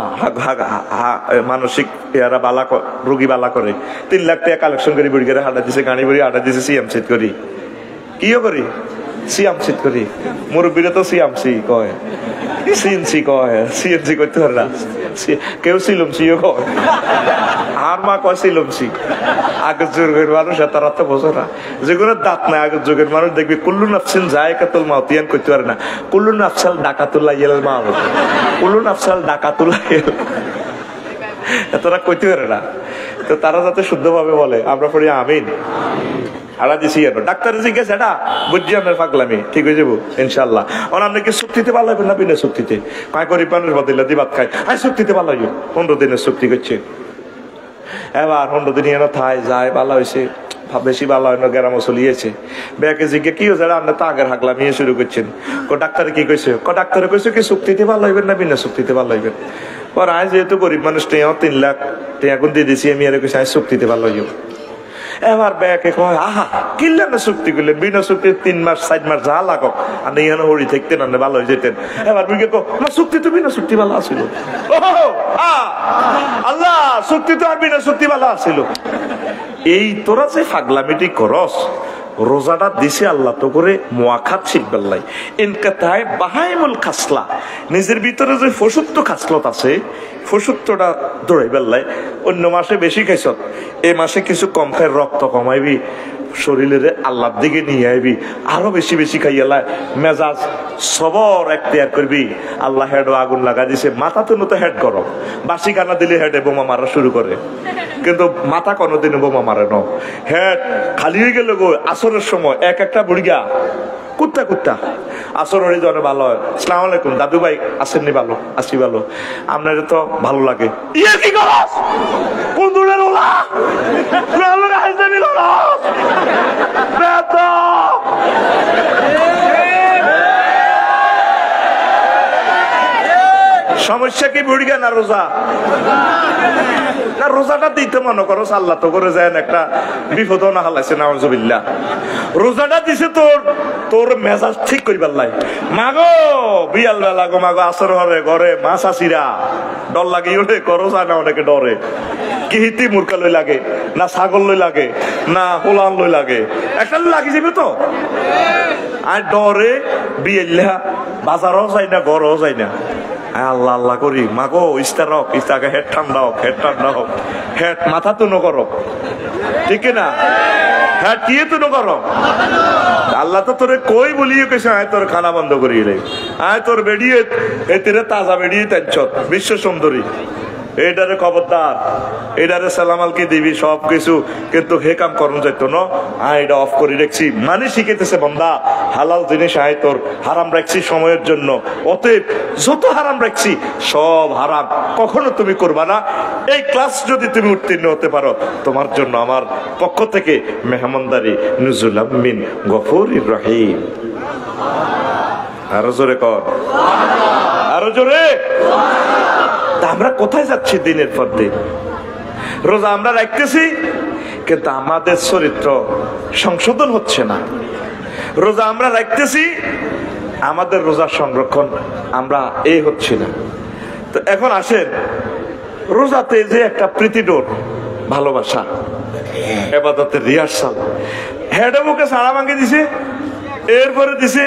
[SPEAKER 1] মানসিক ইয়ারা বালা রোগী বালা করে, তিন লাখ টাকা কালেকশন করি বুড়ি করে হাঁটা দিছে, গাড়ি বুড়ি হাঁটা দিছে, সিএম সিট করি, কিও করি সিএম সিট করি, মুরব্বীরা তো সিএমসি কয়, সিএনসি কয়, সিএনসি করতে পারে না, কেউ সিলুম সিও কয়, আর মা কয়েছি লমছি আগের যুগের মানুষ এত রাত বোঝে না, যেগুলো দাঁত নাই আগের যুগের মানুষ দেখবি কুল্লু নাফসিন যায় কাতুল মাউতিয়ান করতে পারে না, কুল্লু নাফসাল ডাকাতুল্লাহ ইয়েল মা কুল্লু নাফসাল ডাকাতুল্লাহ ইয়েল এতটা কইতে পারে না। তো তারা যাতে শুদ্ধভাবে বলে আমরা পড়ি আমিন। আড়া দিছি কেন ডাক্তার জিজ্ঞেস এটা বুঝছি আপনার পাগলামি ঠিক হয়ে যাবো ইনশাল্লাহ। ওর আপনি কি চুক্তিতে ভালো হইবেন না বিনা চুক্তিতে? কয় গরিব মানুষ বদিল্লা দি ভাত খায়, আর চুক্তিতে ভালো হইব। পনেরো দিনের চুক্তি করছে, এবার পনেরো দিন এনে থাই যায় ভালো হয়েছে, বেশি ভালো হয় না গ্রামও চলিয়েছে। ব্যাকে জিজ্ঞে কি হয়েছে আপনি তো আগের হাগলামি শুরু করছেন। ক ডাক্তারে কি কইছে? ক ডাক্তারে কইছে কি চুক্তিতে ভালো হইবেন না বিনা চুক্তিতে ভালো হইবেন? ওর আয় যেহেতু গরিব মানুষ টেয়াও তিন লাখ টেয়া কোন দিয়ে দিছি আমি আর কইছি আয় চুক্তিতে ভালো হইব। এবার ব্যাকে কয় আহা কিনলেন না চুক্তি করলেন, বিনা চুক্তি তিন মাস চার মাস যা লাগক আপনি এখানে হরি থাকতেন আপনি ভালো হয়ে যেতেন। এবার বিকে কো না চুক্তি তো বিনা চুক্তি ভালো আসিল। আল্লাহ চুক্তি তো আর বিনা চুক্তি ভালো আসিল। এই তোরা যে ফাগলামিটি করস, রোজাটা দিছে আল্লাহ তো করে মোয়াখাত শিখবেল্লাই ইনকাতায় বাহাইমুল খাসলা, নিজের ভিতরে যে ফসুত্ব খাসলত আছে ফসুত্বটা দৌড়াই বেল্লাই। অন্য মাসে বেশি খাইছ, এই মাসে কিছু কম খাই রক্ত কমাইবি, শরীরের আল্লাহর দিকে নিয়ে আইবি, আরো বেশি বেশি খাইয়ালাই মেজাজ সবর এখতিয়ার করবি। আল্লাহ হেড আগুন লাগা দিছে, মাথা তো নতো হেড করো, বাসি কানা দিলে হেডে বোমা মারা শুরু করে, কিন্তু মাথা কোনোদিন বোমা মারে ন। হেড খালি হয়ে গেল গো আসরের সময় এক একটা বুড়িগা কুত্তা কুত্তা আসর হয়ে যাওয়ার ভালো হয়। আসসালামু আলাইকুম দাদু ভাই আসেননি? ভালো আসি ভালো, আপনার তো ভালো লাগে। ইয়ে কি করস কোন দূরের ওলা সমস্যা কি বুড়িগা না রোজা? না রোজাটা দিতে মনে করো আল্লাহ তো করে যায় একটা বিপদ না হালাইছে নাউজুবিল্লাহ। রোজাটা দিছে তোর তোর মেজাজ ঠিক করিবার লাই। মাগো বিয়াল বেলা গো মাগো আসর হরে ঘরে মাছ আসিরা ডর লাগে ওরে করো যায় না, অনেকে ডরে কি হিতি মুরকা লই লাগে না ছাগল লই লাগে না হোলান লই লাগে, একটা লাগি যাবে তো আর ডরে বিয়েল্লা বাজারও যায় না ঘরও যায় না। আল্লাহ আল্লাহ করি মাগো ইস্তার হোক ইস্তাকে হেড ঠান্ডা হোক হেড ঠান্ডা হোক হেড মাথা তো নকর ঠিক না, হ্যাঁ কি তো নকর। আল্লাহ তো তোরে কই বলিয়ে কেছে আয় তোর খানা বন্ধ করিয়ে রে, আয় তোর বেরিয়ে এতে তাজা বেরিয়ে তেঞ্চত বিশ্ব সুন্দরী এটারে খবরদার, এটারে সালামালকে দিবি সব কিছু, কিন্তু হে কাম করুন যেত না। আয় এটা অফ করে রাখছি মানে শিখেতেছে বন্দা হালাল জিনিস আয় তোর হারাম রাখছি সময়ের জন্য, অতএব যত হারাম রাখছি সব হারাম কখনো তুমি করবা না। এই ক্লাস যদি তুমি উত্তীর্ণ হতে পারো তোমার জন্য আমার পক্ষ থেকে মেহমানদারি নুজুলাম মিন গফুরির রহিম। আরো জোরে কর, আরো জোরে। আমরা কোথায় যাচ্ছি দিনের পর দিন? রোজা আমরা রাখতেছি কিন্তু আমাদের চরিত্র সংশোধন হচ্ছে না। রোজা আমরা রাখতেছি আমাদের রোজার সংরক্ষণ আমরা এই হচ্ছে না। তো এখন আসেন রোজাতে যে একটা প্রীতিডোর ভালোবাসা এবাদতের রিহার্সাল হেডে মুখে সাড়া ভাঙে দিছে, এরপরে দিছে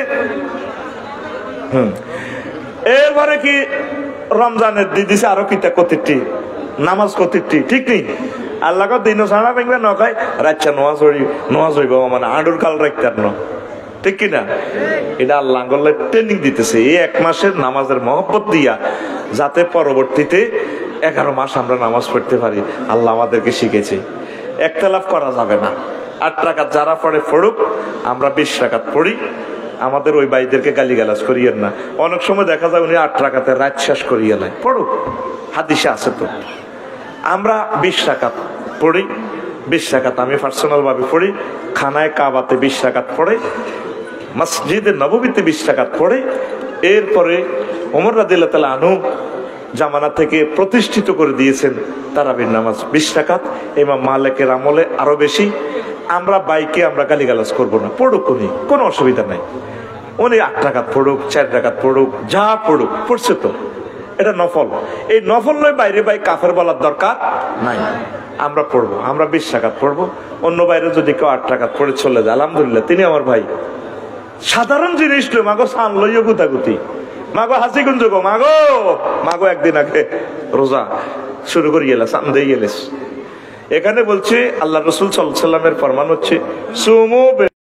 [SPEAKER 1] হম এরপরে কি রমজানের দিয়ে দিছে আরো কিতা কতিটি নামাজ কতিটি ঠিক নেই। আল্লাহ দিন সাড়া ভেঙবে নখায় রাচ্চা নোয়াজ হই নোয়াজ হইব মানে আডুর কাল রাখতে ন ঠিক কিনা। এটা আল্লাহ ট্রেনিং দিতেছে এই এক মাসের নামাজের মহব্বত দিয়া, যাতে পরবর্তীতে এগারো মাস আমরা নামাজ পড়তে পারি। আল্লাহ আমাদেরকে শিখেছে একতলাফ করা যাবে না। আট রাকাত যারা পড়ে পড়ুক, আমরা বিশ রাকাত পড়ি। আমাদের ওই ভাইদেরকে গালিগালাজ করিয়েন না। অনেক সময় দেখা যায় উনি আট রাকাতে রাত শেষ করিয়ে নেয়, পড়ুক হাদিসে আছে তো। আমরা বিশ রাকাত পড়ি, বিশ রাকাত আমি পার্সোনাল ভাবে পড়ি, খানায় কাবাতে বিশ রাকাত পড়ে, মসজিদে নববীতে বিশ রাকাত পড়ে। এরপরে ওমর রাদিয়াল্লাহু তাআলা আনহু জামানা থেকে প্রতিষ্ঠিত করে দিয়েছেন তারাবির নামাজ বিশ রাকাত। ইমাম মালিকের আমলে আরো বেশি। আমরা বাইকে আমরা গালিগালাজ করবো না, পড়ুক উনি, কোনো অসুবিধা নাই। উনি আট রাকাত পড়ুক, চার রাকাত পড়ুক, যা পড়ুক, পড়ছে তো, এটা নফল। এই নফল নয় বাইরে ভাই কাফের বলার দরকার নাই। আমরা পড়বো, আমরা বিশ রাকাত পড়বো। অন্য বাইরে যদি কেউ আট রাকাত পড়ে চলে যায় আলহামদুলিল্লাহ, তিনি আমার ভাই। সাধারণ জিনিস লো মাগো সান লইও গুতাগুতি, মাগো হাসি গুঞ্জ গো, মাগো মাগো একদিন আগে রোজা শুরু করি গেলা সান দিয়ে গেলেস এখানে বলছে আল্লাহ রসুল সাল্লাল্লাহু আলাইহি ওয়াসাল্লামের ফরমান হচ্ছে সুমু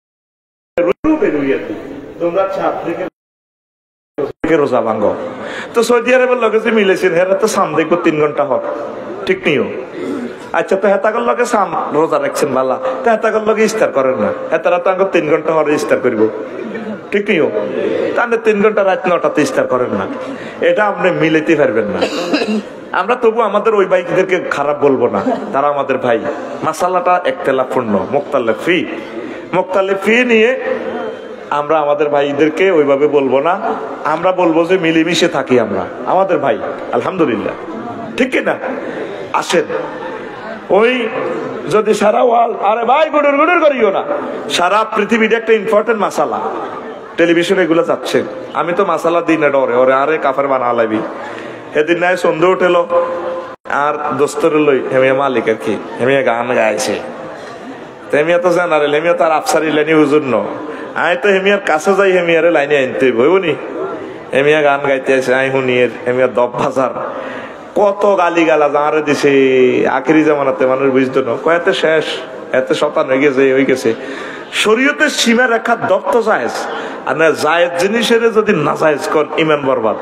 [SPEAKER 1] তোমরা চাঁদ থেকে রোজা ভাঙ্গো। তো সৌদি আরবের লগে যে মিলেছেন হেরা তো সাম দেখবো তিন ঘন্টা হর, ঠিক নিও। আচ্ছা, তো হেতাকর লগে সাম রোজা রাখছেন বালা, তো হেতাকর লগে ইস্তার করেন না, হেতারা তো আগে তিন ঘন্টা হরে ইস্তার করবো, ঠিক নিও। তাহলে তিন ঘন্টা রাত নটাতে ইস্তার করেন না, এটা আপনি মিলাইতে পারবেন না। আমরা তবু আমাদের ওই ভাইদেরকে খারাপ বলবো না, তারা আমাদের ভাই। মাসালাটা একতলাপূর্ণ, মুখতালে ফি মুখতালে ফি নিয়ে আমরা আমাদের ভাইদেরকে ওইভাবে বলবো না। আমরা বলবো যে মিলেমিশে থাকি আমরা, আমাদের ভাই আলহামদুলিল্লাহ, ঠিক না? আসেন ওই যদি সারা ওয়াল আরে ভাই গুডুর গুডুর করিও না, সারা পৃথিবীর একটা ইম্পর্টেন্ট মাসালা টেলিভিশনে এগুলো যাচ্ছে। আমি তো মাসালা দিই না ডরে, ওরে আরে কাফের বানা লাইবি। সেদিন নাই সন্দেহ উঠেল আর দোস্তর লই হেমিয়া মালিক আর কি হেমিয়া গান গাইছে। হেমিয়া তো জানারে হেমিয়া তার আফসারি লাইনি হুজুর ন, আই তো হেমিয়ার কাছে যাই হেমিয়ারে লাইনে আনতে বইবনি। হেমিয়া গান গাইতে আছে, আই হুনিয়ের হেমিয়া দব বাজার কত গালি গালা যাঁরে দিছে আখেরি জামানাতে মানুষ বুঝতো না, কয়াতে শেষ এতে শতান হয়ে গেছে হয়ে গেছে। শরীয়তের সীমা রেখা দপ্ত জায়েজ, আর না জায়েজ জিনিসের যদি না জায়েজ কর ইমান বরবাদ।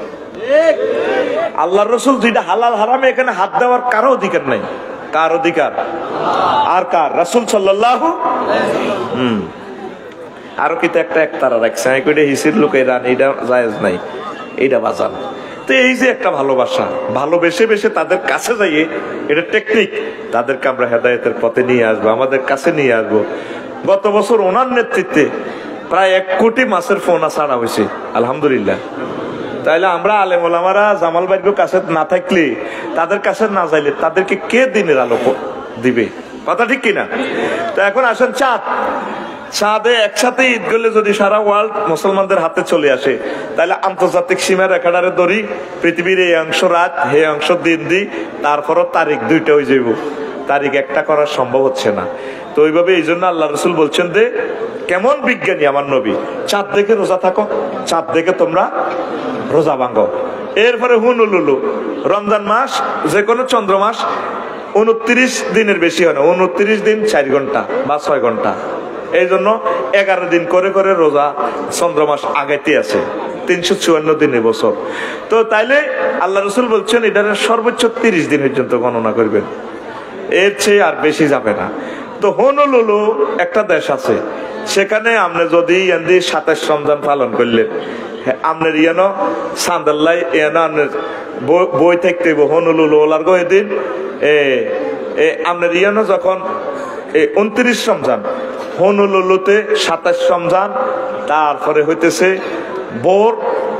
[SPEAKER 1] আল্লাহ রসুল যেটা হালাল হারামে এখানে হাত দেওয়ার কারো অধিকার নাই। কার অধিকার? আর কার? রাসূল সাল্লাল্লাহু হুম আরো কিন্তু একটা এক তারা রাখছে হিসির লোক রান, এটা জায়েজ নাই, এইটা বাজান। তো এই যে একটা ভালোবাসা, ভালোবেসে বেসে তাদের কাছে যাইয়ে, এটা টেকনিক, তাদেরকে আমরা হেদায়েতের পথে নিয়ে আসবো, আমাদের কাছে নিয়ে আসবো। গত বছর ওনার নেতৃত্বে প্রায় এক কোটি মাছের ফোনা ছাড়া হয়েছে আলহামদুলিল্লাহ। তাইলে আমরা আলেম ওলামারা জামাল ভাইয়ের কাছে না থাকলে, তাদের কাছে না যাইলে তাদেরকে কে দিনের আলো দিবে? কথা ঠিক কিনা? তো এখন আসেন চাঁদ, চাঁদে একসাথে ঈদ করলে যদি সারা ওয়ার্ল্ড মুসলমানদের হাতে চলে আসে, তাহলে আন্তর্জাতিক সীমা রেখাটারে ধরি, পৃথিবীর এই অংশ রাত, হে অংশ দিন দিই, তারপরও তারিখ দুইটা হয়ে যাইব, তারিখ একটা করা সম্ভব হচ্ছে না। তো ওইভাবে এই জন্য আল্লাহ রসুল বলছেন যে কেমন বিজ্ঞানী আমার নবী, চাঁদ দেখে রোজা থাকো, চাঁদ দেখে তোমরা রোজা ভাঙ্গো। এরপরে হুনুলুলু, রমজান মাস যে কোনো চন্দ্র মাস উনত্রিশ দিনের বেশি হয় না, উনত্রিশ দিন চার ঘন্টা বা ছয় ঘন্টা, এই জন্য এগারো দিন করে করে রোজা চন্দ্র মাস আগাইতে আছে, তিনশো চুয়ান্ন দিনের বছর। তো তাইলে আল্লাহ রসুল বলছেন এটা সর্বোচ্চ তিরিশ দিন পর্যন্ত গণনা করবেন, এর চেয়ে আর বেশি যাবে না। তো হনুলুলু একটা দেশ আছে, সেখানে আপনি যদি এন্দি সাতাশ রমজান পালন করলেন, আপনার ইয়ানো সান্দাল্লাই ইয়ানো আপনার বই থাকতে হনুলুলু ওলার গো এদিন এ আপনার ইয়ানো যখন উনত্রিশ রমজান, হনুলুলুতে সাতাশ রমজান, তারপরে হইতেছে ভোর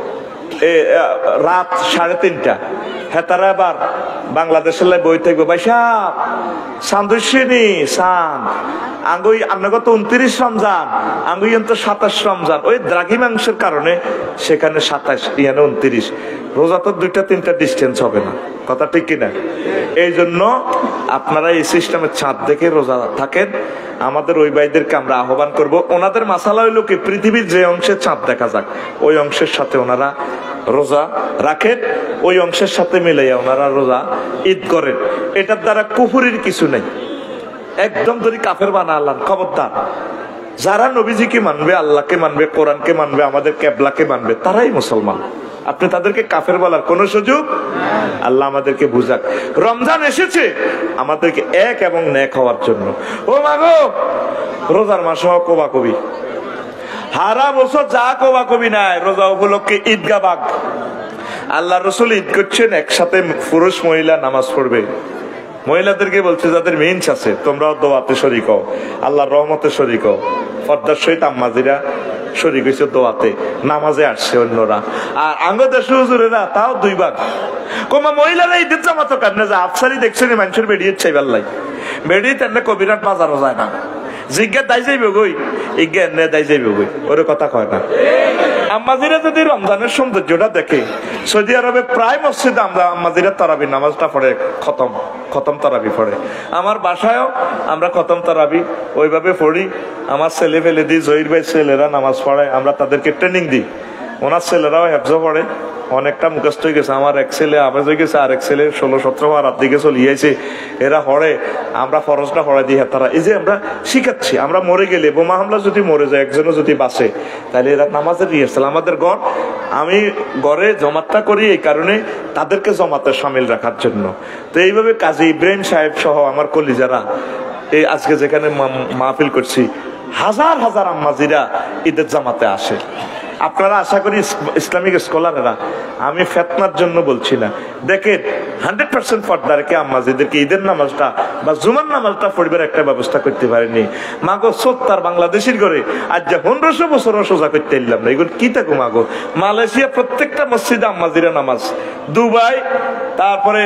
[SPEAKER 1] রাত সাড়ে তিনটা, হেতারা আবার বাংলাদেশের লাই বই থাকবে ভাই সাহ সান্দুসিনী সান আঙ্গুই আপনাকে তো উনত্রিশ রমজান, আঙ্গুই তো সাতাশ রমজান, ওই দ্রাঘিমাংশের কারণে সেখানে সাতাশ ইয়ানে উনত্রিশ, রোজা তো দুইটা তিনটা ডিস্টেন্স হবে না, কথা ঠিক কিনা? এই জন্য আপনারা এই সিস্টেমের চাঁদ দেখে রোজা থাকেন। আমাদের ওই ভাইদেরকে আমরা আহ্বান করব, ওনাদের মাসালা হইল কি পৃথিবীর যে অংশে চাঁদ দেখা যাক ওই অংশের সাথে ওনারা রোজা রাখেন, ওই অংশের সাথে মিলাইয়া ওনারা রোজা ঈদ করেন। এটার দ্বারা কুফুরির কিছু নেই, একদম যদি কাফের বানা আল্লাহ খবরদার। যারা নবীজিকে মানবে, আল্লাহকে মানবে, কোরআনকে মানবে, আমাদের কেবলাকে মানবে, তারাই মুসলমান। আপনি তাদেরকে কাফের বলার কোন সুযোগ, আল্লাহ আমাদেরকে বুঝাক। রমজান এসেছে আমাদেরকে এক এবং নেক হওয়ার জন্য। ও মাগো রোজার মাস কোবা কবি হারা বছর যা কোবা কবি নাই, রোজা উপলক্ষে ঈদগা বাগ। আল্লাহ রসুল ঈদ করছেন একসাথে পুরুষ মহিলা নামাজ পড়বে। মহিলাদেরকে বলছে যাদের মিন্স আছে তোমরাও দোয়াতে শরীক হও, আল্লাহর রহমতে শরীক হও। পর্দার সহিত আম্মাজিরা শরীক হয়েছে দোয়াতে, নামাজে আসছে অন্যরা। আর আঙ্গ দেশে হুজুরেরা তাও দুই ভাগ। কোমা মহিলারা ঈদের জামাতো কাটনে যা আফসারি দেখছেন মানুষের বেরিয়ে চাইবার লাই, বেরিয়ে তেমনি কবিরাট বাজারও যায় না, জিজ্ঞাসা দায় যাইবে গই ইজ্ঞা এনে দায় যাইবে গই, ওরে কথা কয় না। আম্মাজিরা যদি রমজানের সৌন্দর্যটা দেখে, সৌদি আরবে প্রায় মসজিদে আমরা আম্মাজিরা তারাবি নামাজটা পড়ে, খতম খতম তারাবি পড়ে। আমার বাসায়ও আমরা খতম তারাবি ওইভাবে পড়ি। আমার ছেলে ফেলে দিই, জহির ভাই ছেলেরা নামাজ পড়ে, আমরা তাদেরকে ট্রেনিং দিই। ওনার ছেলেরাও হেফজ পড়ে, অনেকটা মুখস্থ হয়ে গেছে। আমার এক ছেলে আবেজ হয়ে গেছে, আর এক ছেলে ষোলো সতেরো রাত দিকে চলিয়েছে। এরা হরে, আমরা ফরজটা হরে দিই তারা। এই যে আমরা শিখাচ্ছি, আমরা মরে গেলে বোমা হামলা যদি মরে যায়, একজনও যদি বাঁচে, তাহলে এরা নামাজের রিহার্সাল। আমাদের ঘর, আমি ঘরে জমাতটা করি এই কারণে তাদেরকে জমাতে সামিল রাখার জন্য। তো এইভাবে কাজী ইব্রাহিম সাহেব সহ আমার কলিজারা এই আজকে যেখানে মাহফিল করছি, হাজার হাজার আম্মাজিরা ঈদের জামাতে আসে। আপনারা আশা করি ইসলামিক স্কলারেরা, আমি ফেতনার জন্য বলছি না, দেখেন হান্ড্রেড পার্সেন্ট পর্দারকে আম্মাজিদেরকে ঈদের নামাজটা বা জুমার নামাজটা পরিবার একটা ব্যবস্থা করতে পারেনি। মাগো সত্তর বাংলাদেশের ঘরে আজ যে পনেরোশো বছর সোজা করতে এলাম না, এগুলো কি থাকো মাগো। মালয়েশিয়া প্রত্যেকটা মসজিদে আম্মাজিরা নামাজ, দুবাই, তারপরে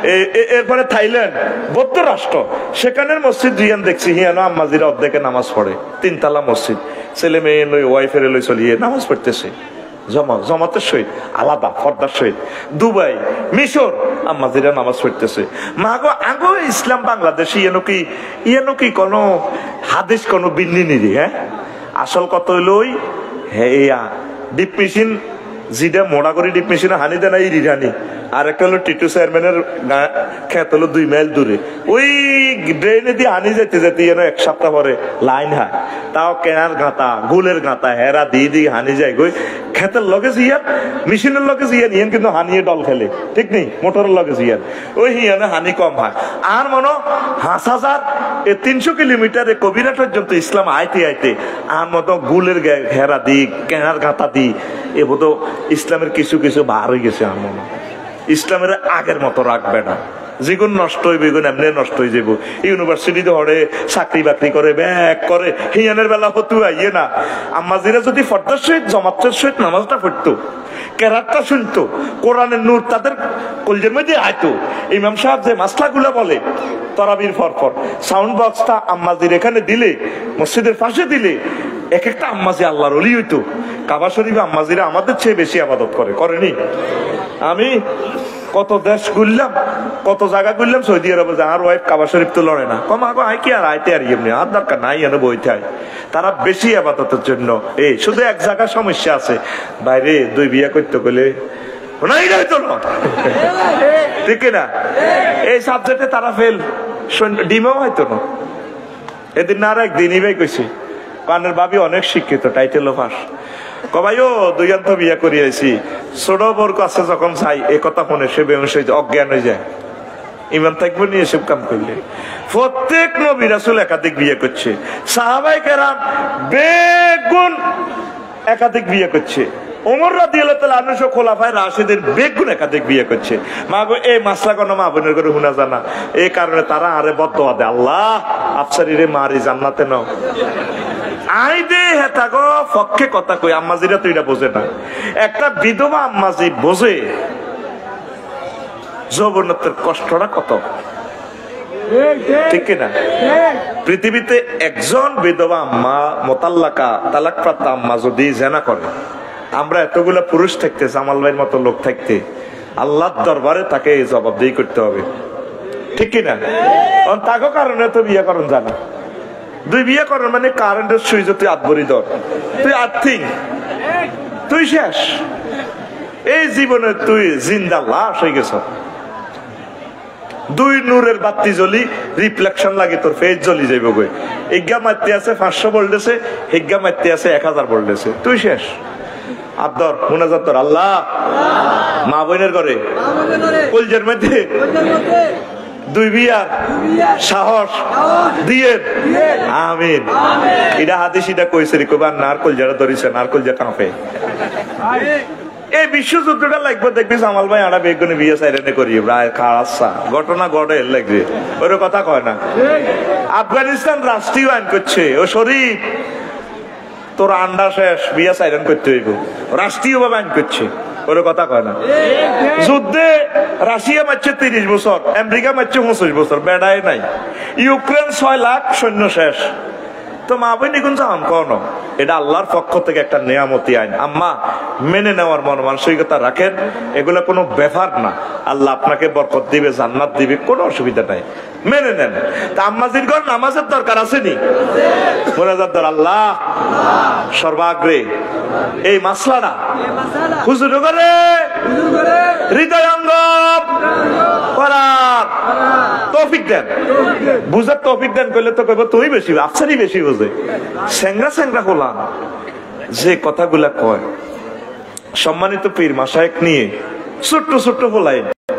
[SPEAKER 1] এরপরে থাইল্যান্ড, বৌদ্ধ রাষ্ট্র, সেখানের মসজিদ দুইয়ান দেখছি হিয়ানো আম্মাজিরা অর্ধেকে নামাজ পড়ে, তিনতলা মসজিদ, ছেলে মেয়ে লই ওয়াইফের লই চলিয়ে নামাজ পড়তেছে জমা জমাতের সহিত, আলাদা পর্দার সহিত। দুবাই, মিশর আম্মাজিরা নামাজ পড়তেছে। মাগো আগো ইসলাম বাংলাদেশে ইয়েনো কি ইয়েনো কি কোনো হাদিস কোনো বিন্নি নিরি। হ্যাঁ, আসল কত হইল ওই হ্যাঁ ডিপ মেশিন, যেটা মোড়া করে ডিপ মেশিনে হানি দেয় না এই রিহানি, আর একটা হলো টিটু চেয়ারম্যানের খেত হলো দুই মাইল দূরে, ওই ড্রেনে দিয়ে হানি যেতে যেতে যেন এক সপ্তাহ পরে লাইন হয়, তাও কেনার গাঁতা গুলের গাঁতা হেরা দিয়ে দিয়ে হানি যায় গই খেতের লগে জিয়ার, মেশিনের লগে জিয়ার ইয়েন কিন্তু হানিয়ে ডল খেলে, ঠিক নেই, মোটরের লগে জিয়ার ওই হিয়ানে হানি কম হয়। আর মনো হাঁস হাজার এ তিনশো কিলোমিটারে কবিরা পর্যন্ত ইসলাম আইতে আইতে আর মতো গুলের ঘেরা দি কেনার গাঁতা দি এ বোধ ইসলামের কিছু কিছু বার হয়ে গেছে। আর মনে ইসলামের আগের মতো রাখবে না, যেগুন নষ্ট হইবে এগুন এমনি নষ্ট হয়ে যাবো। ইউনিভার্সিটিতে হরে চাকরি বাকরি করে ব্যাগ করে হিয়ানের বেলা হতু আইয়ে না। আম্মাজিরা যদি ফর্দার সহিত জমাতের সহিত নামাজটা পড়তো, কেরাতটা শুনতো, কোরআনের নূর তাদের কলজের মধ্যে আইতো, ইমাম সাহেব যে মাসলাগুলো বলে তরাবির পর পর সাউন্ড বক্সটা আম্মাজির এখানে দিলে, মসজিদের পাশে দিলে, এক একটা আম্মাজি আল্লাহর ওলি হইতো। কাবা শরীফে আম্মাজিরা আমাদের চেয়ে বেশি আবাদত করে, করেনি? আমি কত দেশ ঘুরলাম, কত জায়গা ঘুরলাম, সৌদি আরবে আর ওয়াইফ কাবা শরীফ তো লড়ে না, কম আগো আই কি আর আইতে আর এমনি আর দরকার নাই এনে বইতে হয়। তারা বেশি আবাদতের জন্য এই শুধু এক জায়গার সমস্যা আছে, বাইরে দুই বিয়ে করতে গেলে ঠিক না, এই সাবজেক্টে তারা ফেল, ডিমেও হয়তো না। এদিন না আর একদিনই ভাই কইছি, কানের ভাবি অনেক শিক্ষিত, টাইটেলও পাস, কবাইও দুইয়ান তো বিয়ে করিয়েছি, ছোট বোর কাছে যখন চাই এ কথা মনে সে বেমসে অজ্ঞান হয়ে যায়। ইমান থাকবে নিয়ে এসব কাম করলে প্রত্যেক নবী রাসূল একাধিক বিয়ে করছে, সাহাবায়ে কেরাম বেগুন একাধিক বিয়ে করছে, ওমর রাদিয়াল্লাহু তাআলা আনহু খোলাফায়ে রাশিদের বেগুন একাধিক বিয়ে করছে। মাগো এই মাসলা কোন মা বোনের করে হুনা জানা, এই কারণে তারা আরে বদদোয়া দেয়, আল্লাহ আফসারিরে মারি জান্নাতে নাও। আই দে হেতা গো পক্ষে কথা কই, আম্মাজিরা তো এটা বোঝে না। একটা বিধবা আম্মাজি বোঝে যৌবনত্বের কষ্টটা কত, ঠিক না? পৃথিবীতে একজন বিধবা আম্মা মোতাল্লাকা তালাকপ্রাপ্ত আম্মা যদি জেনা করে, আমরা এতগুলা পুরুষ থাকতে, জামাল ভাইয়ের মতো লোক থাকতে, আল্লাহর দরবারে তাকে জবাবদিহি করতে হবে, ঠিক কিনা? তাকে কারণে তো বিয়ে করুন জানা, দুই বিয়ে করার মানে কারেন্টের সুইচ তুই আটবরি ধর, তুই আর্থিং, তুই শেষ, এই জীবনে তুই জিন্দা লাশ হয়ে গেছ। দুই নূরের বাতি জ্বলি রিফ্লেকশন লাগে, তোর ফেস জ্বলি যাইব গই। ইজ্ঞা মারতে আছে পাঁচশো ভোল্টেছে, হিজ্ঞা মারতে আছে এক হাজার ভোল্টেছে, তুই শেষ। আদর মুনাজাত তোর আল্লাহ মা বোনের ঘরে কলজের মধ্যে দুই বিয়ার সাহস দিয়ে আমিন। এটা হাদিস, এটা কইছে রে কবার নারকল যারা ধরিছে, নারকল যা কাঁপে। এই বিশ্বযুদ্ধটা লাগবে, দেখবি জামাল ভাই আড়া বেগুনে বিয়ে সাইরেনে করি প্রায় খারাচ্ছা ঘটনা ঘটে লাগবে, ওর কথা কয় না। আফগানিস্তান রাষ্ট্রীয় আইন করছে, ও শরীফ তোর আন্ডা শেষ, বিয়ে সাইরেন করতে হইব, রাষ্ট্রীয় ভাবে আইন করছে, ওর কথা কয় না। যুদ্ধে রাশিয়া মারছে তিরিশ বছর, আমেরিকা মারছে পঁচিশ বছর, বেড়ায় নাই। ইউক্রেন ছয় লাখ সৈন্য শেষ, তো মা বই নিকুন চান কোন, এটা আল্লাহর পক্ষ থেকে একটা নিয়ামতি আইন। আম্মা মেনে নেওয়ার মন মানসিকতা রাখেন, এগুলো কোনো ব্যাপার না, আল্লাহ আপনাকে বরকত দিবে, জান্নাত দিবে, কোনো অসুবিধা নাই, মেনে নেন। তা আম্মাজির ঘর নামাজের দরকার আসেনি, মোনাজাত দর আল্লাহ সর্বাগ্রে এই মাসলাটা হুজুর করে হৃদয়ঙ্গম করার তৌফিক দেন। বুঝার তৌফিক দেন করলে তো কইব তুই বেশি, আফসারই বেশি বোঝে। স্যাংরা স্যাংরা হলা যে কথাগুলা কয়, সম্মানিত পীর মাশায়েখ নিয়ে ছোট্ট ছোট্ট হলাই,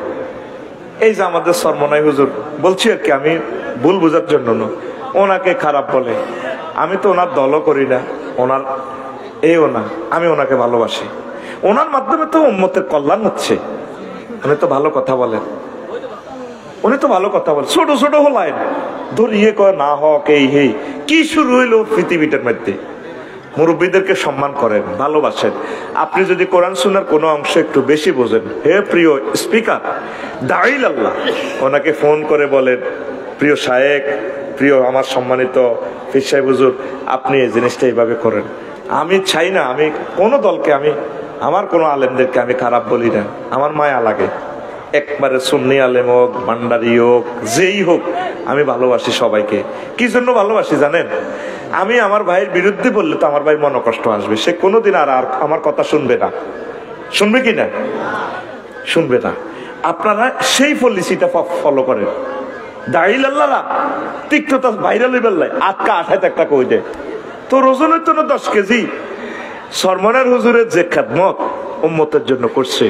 [SPEAKER 1] এই যে আমাদের সরমনাই হুজুর বলছি আর কি, আমি ভুল বোঝার জন্য না, ওনাকে খারাপ বলে, আমি তো ওনার দলও করি না, ওনার এও না, আমি ওনাকে ভালোবাসি। ওনার মাধ্যমে তো উম্মতের কল্যাণ হচ্ছে, উনি তো ভালো কথা বলেন, উনি তো ভালো কথা বলেন। ছোট ছোট হলাই ধরিয়ে কয় না হক এই হেই কি শুরু হইলো পৃথিবীটার মধ্যে। মুরব্বীদেরকে সম্মান করেন, ভালোবাসেন। আপনি যদি কোরআন সুন্নাহর কোনো অংশ একটু বেশি বোঝেন, হে প্রিয় স্পিকার দাঈল আল্লাহ, ওনাকে ফোন করে বলেন, প্রিয় শায়েখ, প্রিয় আমার সম্মানিত পীর সাহেব হুজুর, আপনি এই জিনিসটা এইভাবে করেন। আমি চাই না আমি কোনো দলকে, আমি আমার কোনো আলেমদেরকে আমি খারাপ বলি না, আমার মায়া লাগে। একবারে সুন্নি আলেম হোক, ভান্ডারি হোক, যেই হোক, আমি ভালোবাসি সবাইকে। কি জন্য ভালোবাসি জানেন? আমি আমার ভাইয়ের বিরুদ্ধে বললে তো আমার ভাই মনে কষ্ট আসবে, সে কোনোদিন আর আর আমার কথা শুনবে না। শুনবে কি না? শুনবে না। আপনারা সেই পলিসিটা ফলো করেন। দাঈল আল্লাহরা তিক্ততা ভাইরাল হইবার আটকা আঠাইতে একটা কই দেয়, তোর ওজন হইতো না দশ কেজি। সরমনের হুজুরের যে খেদমত উম্মতের জন্য করছে,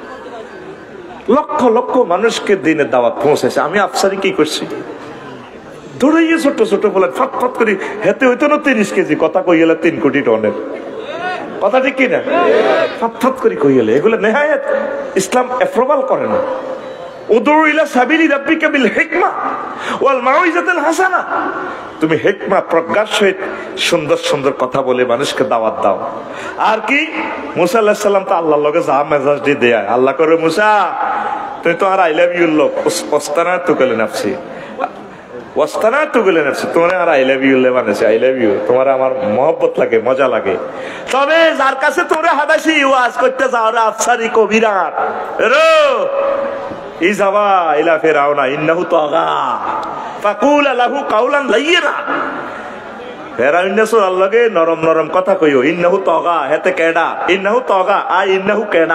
[SPEAKER 1] লক্ষ লক্ষ মানুষকে দিনের দাওয়াত পৌঁছেছে। আমি আফসারি কি করছি, দৌড়াইয়ে ছোট ছোট বলেন ফট ফট করি, হেতে হইতো না তিরিশ কেজি, কথা কই গেলে তিন কোটি টনের কথা, ঠিক কিনা? ফট ফট করি কই গেলে এগুলো নেহায়েত ইসলাম অ্যাপ্রুভাল করে না। উদউ ইলা সাবিলি রাব্বিকা বিল হিকমা ওয়াল মাউইজাতিল হাসানা, তুমি হিকমা প্রজ্ঞার সহিত সুন্দর সুন্দর কথা বলে মানুষকে দাওয়াত দাও। আর কি মুসা আলাইহিস সালাম তো আল্লাহর লগে যা মেজাজ দি দেয়, আল্লাহ করে মুসা তুমি তো আর আই লাভ ইউ লোক ওস্তানা তো গলে নাফসি ওস্তানা তো গলে নাফসি, তোমার আর আই লাভ ইউ লে বানাইছে, আই লাভ ইউ, তোমার আমার মহব্বত লাগে, মজা লাগে। তবে যার কাছে তোমরা হাদাসি ওয়াজ করতে যাও রে আফসারি কবিরাত রো ইজাবা ইলা ফিরাউনা ইন্নাহু তাগা ফাকুল লাহু কাওলান লাইয়িনা, ফেরাউনের সো আল্লাহকে নরম নরম কথা কইও। ইন্নাহু তাগা হেতে কেডা, ইন্নাহু তাগা আ ইন্নাহু কেডা,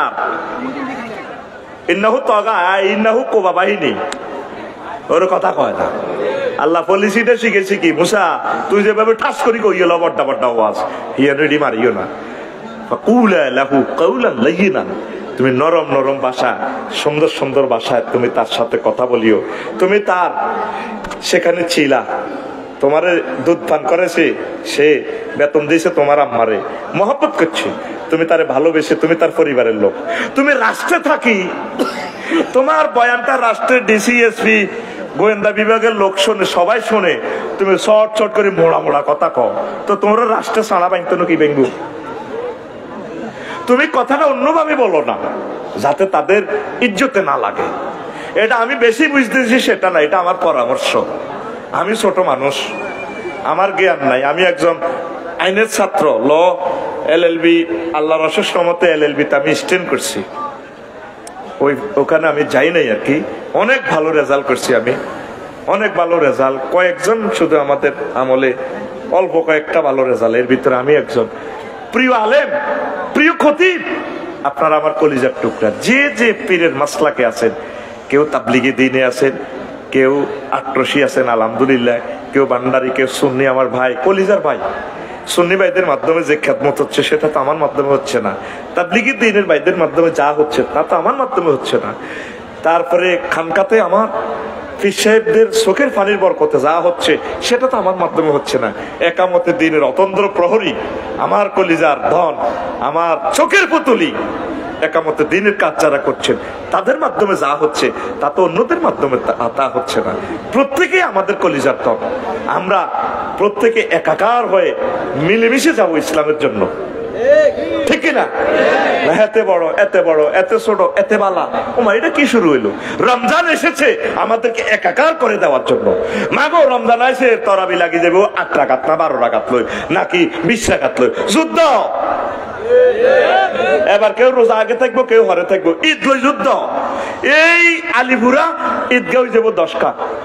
[SPEAKER 1] ইন্নাহু তাগা আ ইন্নাহু কোবা বাহিনী, ওর কথা কয় না। আল্লাহ পলিসিটা শিখেছি কি, মুসা তুই যেভাবে ঠাস করি কইলো বড়টা বড়টা ওয়াজ হিয়া রেডি মারিও না, ফাকুল লাহু কাওলান লাইয়িনা, তুমি নরম নরম ভাষা, সুন্দর সুন্দর ভাষায় তুমি তার সাথে কথা বলিও। তুমি তার সেখানে ছিলা, তোমারে দুধ পান করেছে, সে বেতন দিয়েছে তোমার আম্মারে, মহব্বত করছে, তুমি তারে ভালোবেসে, তুমি তার পরিবারের লোক। তুমি রাষ্ট্রে থাকি, তোমার বয়ানটা রাষ্ট্রের ডিসি এসপি গোয়েন্দা বিভাগের লোক শোনে, সবাই শোনে, তুমি শর্ট শর্ট করে মোড়া মোড়া কথা কও, তো তোমরা রাষ্ট্রে সাড়া বাইতো নাকি বেঙ্গু? তুমি কথাটা অন্যভাবে বলো না, যাতে তাদের ইজ্জতে না লাগে। এটা আমি বেশি বুঝতেছি সেটা না, এটা আমার পরামর্শ। আমি ছোট মানুষ, আমার জ্ঞান নাই, আমি একজন আইনের ছাত্র, ল এল এল বি, আল্লাহর অশেষ রহমতে এল এল বিতে আমি স্ট্যান্ড করছি, ওই ওখানে আমি যাই নাই আর কি। অনেক ভালো রেজাল্ট করছি আমি, অনেক ভালো রেজাল্ট, কয়েকজন শুধু আমাদের আমলে অল্প কয়েকটা ভালো রেজাল্ট, এর ভিতরে আমি একজন। প্রিয় আলেম, প্রিয় খতিব, আপনারা আমার কলিজার টুকরা, যে যে পীরের মাসলাকে আছেন, কেউ তাবলিগি দ্বীনে আছেন, কেউ আট্রসি আছেন আলহামদুলিল্লাহ, কেউ ভান্ডারি, কেউ সুন্নি, আমার ভাই কলিজার ভাই। সুন্নি ভাইদের মাধ্যমে যে খেদমত হচ্ছে সেটা তো আমার মাধ্যমে হচ্ছে না, তাবলিগি দ্বীনের ভাইদের মাধ্যমে যা হচ্ছে তা তো আমার মাধ্যমে হচ্ছে না। তারপরে খানকাতে আমার পীর সাহেবদের চোখের পানির বরকতে যা হচ্ছে সেটা তো আমার মাধ্যমে হচ্ছে না। একামতে দিনের অতন্দ্র প্রহরী, আমার কলিজার ধন, আমার চোখের পুতুলি, একামতে দিনের কাজ যারা করছেন তাদের মাধ্যমে যা হচ্ছে তা তো অন্যদের মাধ্যমে তা হচ্ছে না। প্রত্যেকেই আমাদের কলিজার ধন, আমরা প্রত্যেকে একাকার হয়ে মিলেমিশে যাবো ইসলামের জন্য, ঠিক কিনা? এতে বড় এতে বড় এতে ছোট এতে বালা, ওমা এটা কি শুরু হইলো? রমজান এসেছে আমাদেরকে একাকার করে দেওয়ার জন্য। মাগো রমজান এসে তরাবি লাগিয়ে দেবো আট রাকাত না বারো রাকাত লই নাকি বিশ রাকাত লই, যুদ্ধ। এবার কেউ রোজা আগে থাকবো, কেউ ঘরে থাকবো, ঈদ লই যুদ্ধ। এই আলিপুরা ঈদগাঁও যাবো দশকা,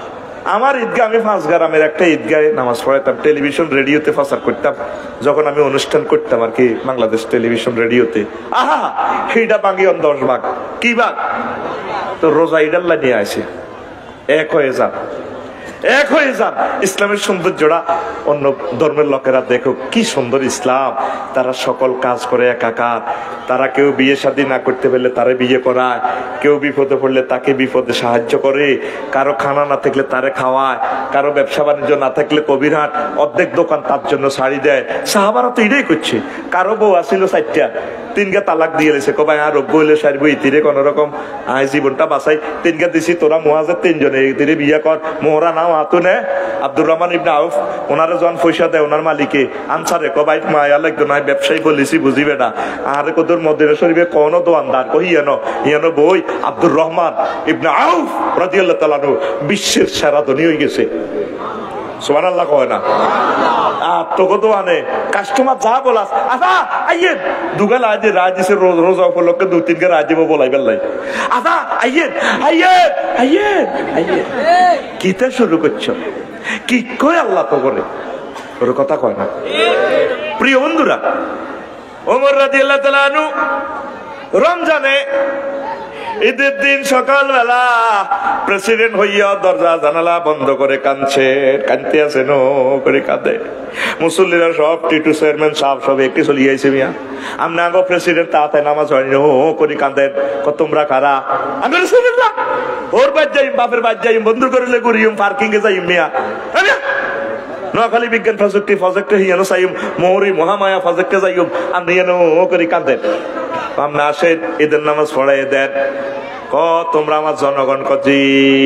[SPEAKER 1] আমার ঈদগাহ, আমি পাঁচ গ্রামের একটা ঈদগাহে নামাজ পড়াইতাম, টেলিভিশন রেডিওতে প্রচার করতাম যখন আমি অনুষ্ঠান করতাম আর কি, বাংলাদেশ টেলিভিশন রেডিওতে। আহা, সেইটা বাকি দশ ভাগ কি ভাগ, তো রোজা ঈদাল্লাহ নিয়ে আসে, এক হয়ে যান, এক হয়ে যান। ইসলামের সৌন্দর্যটা অন্য ধর্মের লোকেরা দেখো কি সুন্দর ইসলাম, তারা সকল কাজ করে একাকার, তারা কেউ বিয়ে শাদী না করতে পারলে তারা বিয়ে করায়, কেউ বিপদে পড়লে তাকে বিপদে সাহায্য করে, কারো খানা না থাকলে তারে খাওয়ায়, কারো ব্যবসা বাণিজ্য না থাকলে কবিরহাট অর্ধেক দোকান তার জন্য শাড়ি দেয়। সাহাবারা তো এটাই করছে। কারো বউ আসিল চারটা, তিনগা তালাক দিয়ে লেছে, কবাই আর রব্য হইলে সারবো ইতিরে কোন রকম আয় জীবনটা বাঁচাই, তিনগা দিছি তোরা মুহাজির তিনজনে ইতিরে বিয়ে কর, মোহরা নাও হাতু নে। আব্দুর রহমান ইবনে আউফ ওনারে যখন পয়সা দেয় ওনার মালিকে আনসারে কবাই মায়া লাগতো না, ব্যবসায়ী বলেছি বুঝিবে না, আর কদর মদিনা শরীফে কোন দোয়ানদার কহি ইয়ানো ইয়ানো বই আব্দুর রহমান ইবনে আউফ রাদিয়াল্লাহু তাআলা আনহু বিশ্বের সেরা ধনী হয়ে গেছে। সুবহানাল্লাহ কয় না? আর তোকে তো আনে কাস্টমার যা বলাস, আচ্ছা আইয়েন দুগাল আজ রাজ দিছে, রোজ রোজা উপলক্ষে দু তিনকে রাজ দিব বলাই বেলাই, আচ্ছা আইয়েন আইয়েন আইয়েন আইয়েন, কিতা শুরু করছো? কি কয় আল্লাহ তো করে ওর কথা কয় না। প্রিয় বন্ধুরা, ওমর রাদিয়াল্লাহু তাআলা আনহু রমজানে ঈদের দিন সকালবেলা প্রেসিডেন্ট হইয়া দরজা জানালা বন্ধ করে কাঁদছে, কাঁদতে আছে নো করে কাঁদে। মুসল্লিরা সব টিটু চেয়ারম্যান সাহেব সব একটি চলিয়ে আইছে, মিয়া আমরা আগো প্রেসিডেন্ট তাড়াতাড়ি নামাজ হয়নি ও করে কাঁদেন, তোমরা কারা? আমি ওর বাদ যাই, বাপের বাদ যাই, বন্ধু করিলে ঘুরিম, পার্কিং এ যাই মিয়া, নোয়াখালী বিজ্ঞান প্রযুক্তি প্রজেক্টে হিয়ানো চাইম, মৌরি মহামায়া প্রজেক্টে যাইম, আপনি হিয়ানো করে কাঁদেন। আমরা আসেন ঈদের নামাজ পড়াই দেন, ক তোমরা আমার জনগণ কজি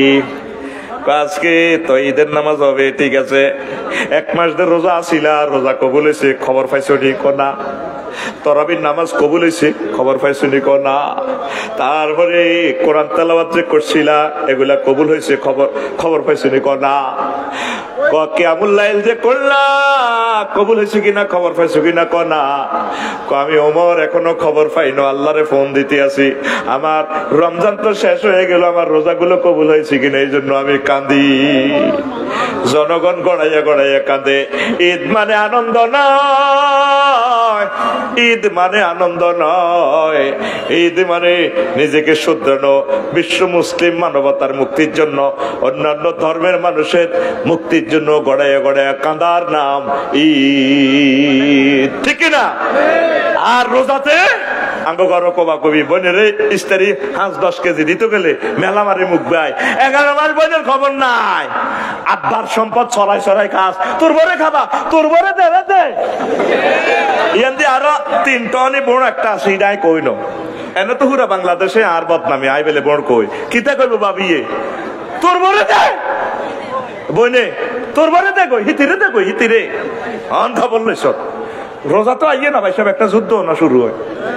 [SPEAKER 1] আজকে তো ঈদের নামাজ হবে, ঠিক আছে, এক মাস ধরে রোজা আসিলা, রোজা কবুল হয়েছে, খবর পাইছো ঠিক না? তরাবির নামাজ কবুল হয়েছে, খবর পাইছো নি না? তারপরে কোরআন তেলাওয়াত যে করছিলা এগুলা কবুল হয়েছে, খবর খবর পাইছো নি না? কিয়ামুল লাইল যে করলা কবুল হয়েছে কিনা খবর পাইছো কিনা কনা? আমি ওমর এখনো খবর পাইনো, আল্লাহরে ফোন দিতে আছি, আমার রমজান তো শেষ হয়ে গেল, আমার রোজাগুলো কবুল হয়েছে কিনা এই জন্য আমি কাঁদি। জনগণ গড়াইয়া গড়াইয়া কাঁদে। ঈদ মানে আনন্দ নয়, ঈদ মানে আনন্দ নয়, ঈদ মানে নিজেকে শুধরানো, বিশ্ব মুসলিম মানবতার মুক্তির জন্য, অন্যান্য ধর্মের মানুষের মুক্তির জন্য গড়াইয়া গড়াইয়া কাঁদার নাম ঈদ, ঠিক না? আর রোজাতে আঙ্গ গরো কবা কবি বোনের ইস্তারি হাঁস দশ কেজি দিতে গেলে মেলা মারে মুখ ভাই, এগারো মাস বোনের খবর নাই, আব্বার সম্পদ ছড়াই ছড়াই খাস, তোর বরে খাবা, তোর বরে দেবে দে ইয়ান দিয়ে আরো তিন টনি বোন একটা আছে, এটাই কই ন এনে তো হুরা বাংলাদেশে আর বদনামি আই বেলে বোন কই কিতা কইব বাবিয়ে, তোর বরে দে বইনে, তোর বরে দে কই হিতিরে দে কই হিতিরে অন খবর লইছ। রোজা তো আইয়ে না ভাই, সব একটা যুদ্ধ না শুরু হয়।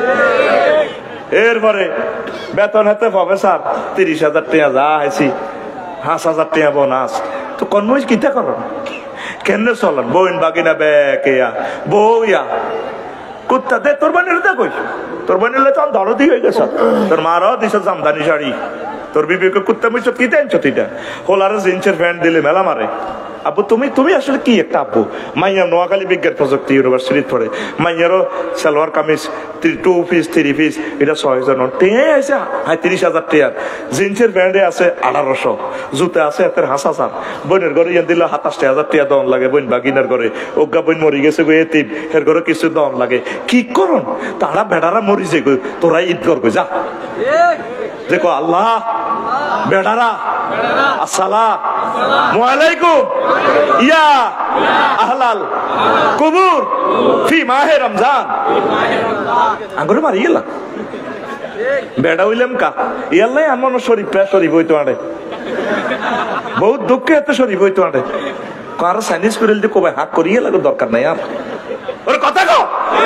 [SPEAKER 1] এরপরে বেতন হাতে পাবে স্যার তিরিশ হাজার টাকা যা আইছি, পাঁচ হাজার টাকা বোনাস, তো কনময় কিতা করো কেন চলন বইন বাগিনা বেয়া বউ ইয়া কুত্তা দে, তোর বানিয়ে দে কই, তোর বানিয়ে তো দরদি হয়ে গেছ, তোর মারও দিছ জামদানি শাড়ি, তোর বিবেকে কুত্তা মিছ কি দেনছ তুইটা, হোলারে জিন্সের প্যান্ট দিলে মেলা মারে। আব্বু তুমি তুমি আসলে কি একটা আব্বু, মাইয়া নোয়াখালী বিজ্ঞান প্রযুক্তি ইউনিভার্সিটি পড়ে, মাইয়ারও salwar kameez two piece three piece এটা ছয় হাজার টেয়ে আছে হাই তিরিশ হাজার টেয়ার, জিন্সের প্যান্টে আছে আঠারোশো, জুতে আছে এতের হাঁস হাজার, বোনের ঘরে ইয়ান দিলে সাতাশটি হাজার টিয়া দন লাগে, বোন বাগিনার ঘরে ওগা বোন মরি গেছে গো এতিম, এর ঘরে কিছু দন লাগে, কি করন তারা বেড়ারা মরিছে গো, তোরা ঈদ কর গো যা, দেখো আল্লাহ বেড়ারা আসসালামু আলাইকুম ইয়া আহলাল কুবুর ফি মাহে রমজান, আঙ্গুরে মারি গেলাম বেড়া হইলাম কা ইয়াল্লাই আমার শরীফ পে শরীফ হইতো আরে বহুত দুঃখে এত শরীফ হইতো আরে কারো সাইনিস করে দিতে কবে হাক করিয়ে লাগে দরকার নাই আর ওর কথা কো।